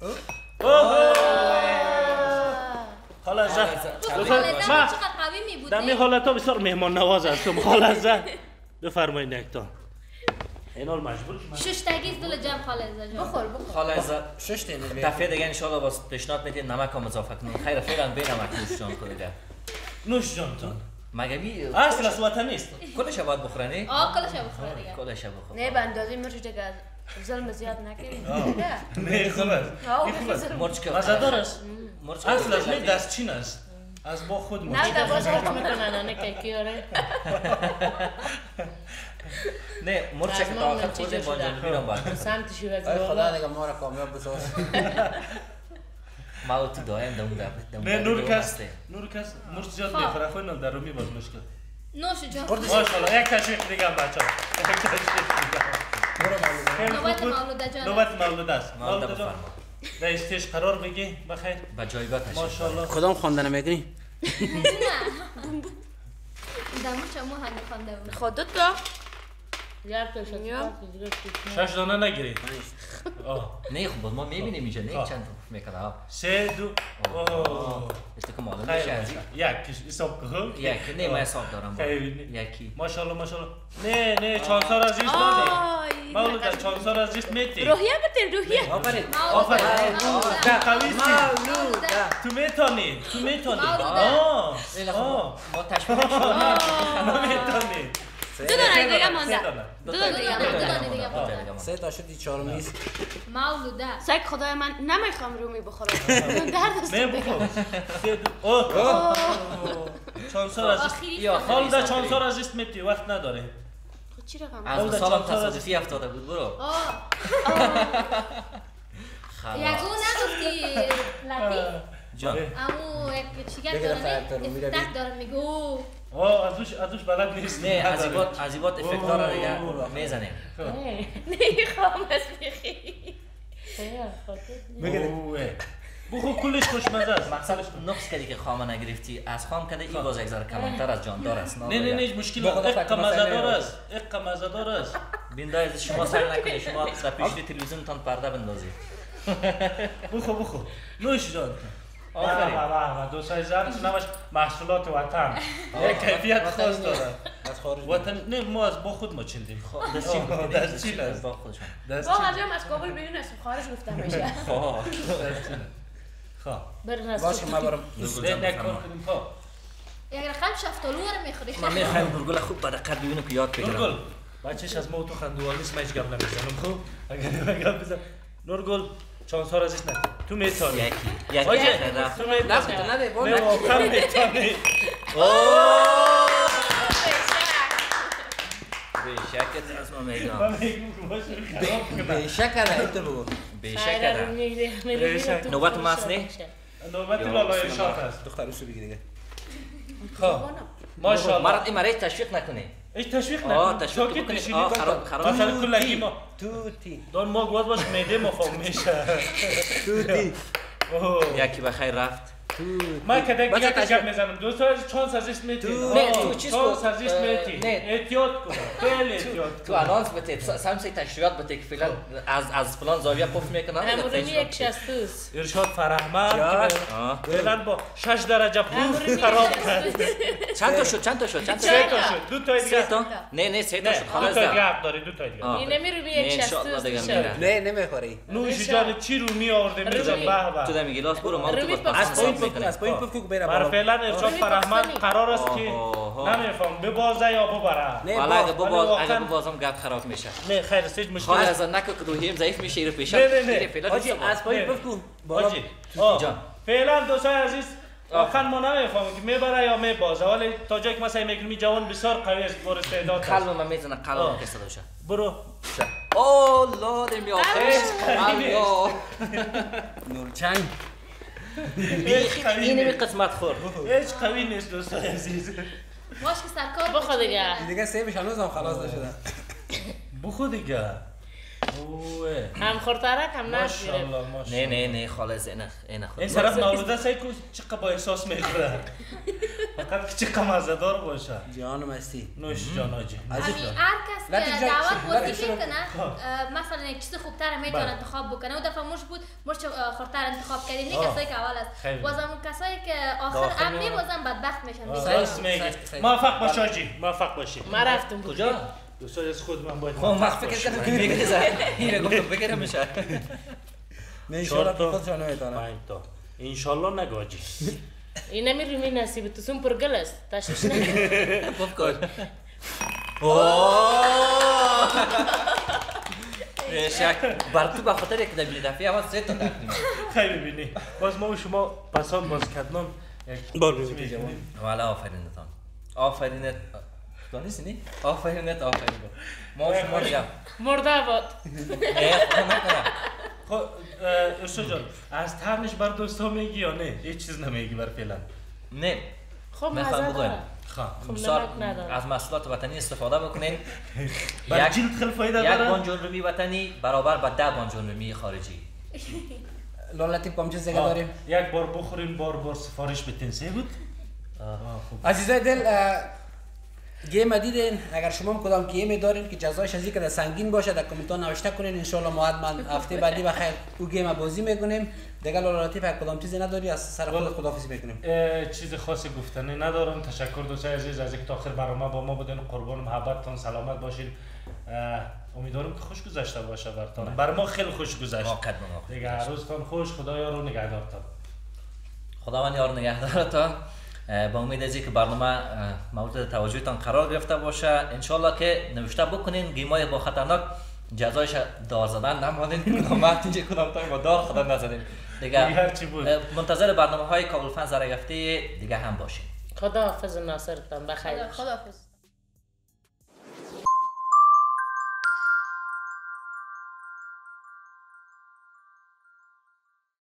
خلاص چقدر قوی می بود. در این حالتا بسیار مهمان نواز هستم. خلاص بفرمایید نکتان. اینال مجبور ششتگی دل جمع خاله عزیزه بخور خلاص شش تا میگی. دفعه دیگه ان شاء الله باز پیشنهاد میدیم نمک هم اضافه کنیم. خیر فعلا به نمک نوش جان کنید. نوش جانتان مگه بی اصل از وطن نیست. کلش باید بخورنی؟ کلش بخوره دیگه. کلش بخور. نه به اندازه مرچ دیگه ظلم زیاد نکنید. نه خوب است. خوب است. مرچ که مزدار است. مرچ اصل از دست چین است. از با خود مرچ. نه باز مرچ میکنن نه که کیاره. نه مرچ که تا آخر خود بانجان میرم باید. سمت شو از ای خدا دیگه ما را کامیاب بساز. ما تو دایم دم نه نور کس مرچ زیاد میخوره خود نل در رومی باز مشکل. نوش جان. ماشاءالله یک تشویق دیگه هم بچه‌ها. یک تشویق دیگه. نوبت مولوده جان. نوبت مولوده است. مولوده مولوده جان. بفرما. در استیج قرار بگی بخیر. با جایگاه تشریف. ماشاءالله. کدام خواندن میکنی؟ نه. دمو چمو هنگ خونده بود. خودت تا یار تو شد. 6 دانه نگیرید. نه خب ما میبینیم اینجا نه چند تا میکنه. 3 2 است که معلوم میشه از یک حساب کن. یک نه ما حساب دارم. خیلی. یکی. ماشاءالله نه چانسار عزیز دادی. مولوده چانسار عزیز میتی. روحیه بتین روحیه. آفرین. آفرین. مولوده. تو میتونی. ما تشویق شدیم. میتونی. دو دانه دیگه مونده. دو دانه دیگه. سه تا شدی چهارمیز. مولوده. سگ خدای من نمیخوام رومی بخورم. درد است. نه بخور. چانسار عزیز. مولوده چانسار عزیز میتی وقت نداره. خود چی رقم؟ از سالم تصادفی افتاده بود برو. یکو نگفتی لطیف. جان. امو یک چیگر داره افتک داره میگو. ازش بلد نیست. نه از ایبات افکت داره دیگه میزنیم. نمیخوام از بخی. اوه بخو کلش خوشمزه است. مقصد نقص کردی که خامه نگرفتی از خام کده این باز یک ذره کمتر از جاندار است. نه مشکل اق مزدار است. اق مزدار است. بینده از شما سعی نکنید شما در پیشی تلویزیونتان پرده بندازید. بخو نوش جان. آفرین. و دوستای زرد نماش محصولات وطن یک کیفیت خاص داره. از خارج وطن نه ما از با خود ما چندیم. دست چین است با خودشان. با هجام از کابل بیرون است خارج گفتم میشه. باشه ما برم نه کار کنیم ها. یک رقم شفتالو رو میخوری. من میخوایم گرگل خوب با دقت ببینم که یاد بگیرم. نورگل بچه‌ش از ما تو خندوال نیست من هیچ گپ نمیزنم خب اگر گپ بزنم نورگل چانس ها رازش نکن تو میتونی یکی رفت تو میتونی نده با نه واقعا میتونی بیشکت از ما میگم من میگم که باشه خراب کنم به شکر ایت بگو بیشکت نوبت ماست نه نوبتی لالا ارشاد است دختر روسو بگی دیگه خب ماشاءالله مرد این مرد تشویق نکنه هیچ تشویق آه نکن تشویق شوکی بکنید تشویقی خراب مثلا کلگی ما توتی دون ما گواد باش میده مفهوم میشه توتی یکی بخیر رفت من که دیگه یک گپ میزنم دوستا چانس ازش میتین نه تو چیز چانس ازش میتین نه احتیاط کن خیلی احتیاط تو آنانس بده سمسی تشریعات بده که فعلا از فلان زاویه پف میکنن امروز یک شستوس ارشاد فرهمند فعلا با 6 درجه پوف خراب کرد چند تا شد سه تا شد دو تا دیگه نه سه تا شد دو خلاص تا دیگه حق داری دو تا دیگه این نمیرو یک شستوس نه نمیخوری نوش جان چی رو می آورده میزه به تو دمی گلاس برو ما تو از پایین پف کو بره بر بالا فعلا ارشاد فرهمند قرار است که نمیفهم ببازه یا ببره نه والا اگه واقعاً- بازم گپ خراب میشه نه خیر است هیچ مشکل خاله از نکو که روحیم ضعیف میشه ایرو پیش نه. حاجی از پایین پف کو بالا حاجی جان. فعلا دوستای عزیز واقعا ما نمیفهمیم که میبره یا میبازه ولی تا جایی که مثلا میگیم جوان بسیار قوی است بر استعداد است. قلب من میزنه قلب که صدا شه برو اوه لا دم یا الله نورچنگ این قسمت خور هیچ قوی نیست دوستای عزیز باش که سرکار بخوا دیگه دیگه سیبش هنوزم خلاص نشده بخو دیگه اوه هم خورترک هم نشد ماشاءالله نه خالص این خود این طرف مولوده سعی کن چقدر با احساس میخوره فقط که چقدر مزه‌دار باشه جان مستی نوش جان حاجی هر کس که دعوت بازی میکنه مثلا یک چیز خوبتر میتونه انتخاب بکنه. اون دفعه مش بود مش خورتر انتخاب کردیم نه کسایی که اول است بازم اون کسایی که آخر امنی بازم بدبخت میشن. راست میگی موفق باش حاجی موفق باشی ما رفتم کجا دوستای از خود من باید خب وقت فکر کردم که میگه اینو گفتم بگیرم میشه نه ان شاء الله خودشون نمیتونه ان شاء الله نگو حاجی این نمیرو می نصیب تو سون پرگل است تشویش نکن بفکر شک بر تو به خاطر یک دفعه اول سه تا تقدیم خیلی ببینی باز ما و شما پسان باز کردنم بار روی جوان والا آفرینتان آفرینت تو نیستی نی آفرینت ما و شما دیگه مرده باد خب ارشاد جان از طرنش بر دوستا میگی یا نه هیچ چیز نمیگی بر فعلا نه خب میخوام مزه بگویم داره خب مثال نمک نداره. از محصولات وطنی استفاده بکنین بر جلد خیلی فایده یک داره بانجان رومی وطنی برابر با 10 بانجان رومی خارجی لالتی کم چیز دیگه داریم یک بار بخورین بار سفارش بتین سه بود عزیزای دل گیم دیدین اگر شما هم کدام گیمی دارین که جزایش از اینکه سنگین باشه در کامنت ها نوشته کنین ان شاء الله ما حتما هفته بعدی بخیر او گیم بازی میکنیم دیگه لطیف کدام چیزی نداری از سر خود خداحافظی میکنیم چیز خاصی گفتنی ندارم تشکر دوستای عزیز از اینکه تا آخر برنامه با ما بودین قربان محبتتون سلامت باشین امیدوارم که خوش گذشته باشه براتون بر ما خیلی خوش گذشت دیگه روزتون خوش خدا یار و نگهدارتون خداوند یار نگهدارتان با امید از اینکه برنامه مورد توجهتان قرار گرفته باشه انشالله که نوشته بکنین گیمای با خطرناک جزایش دار زدن نمانین کدام کدام تا ما دار خدا نزنین دیگه منتظر برنامه های کابل فن زرگفته دیگه هم باشین. خداحافظ ناصرتان بخیر. خداحافظ.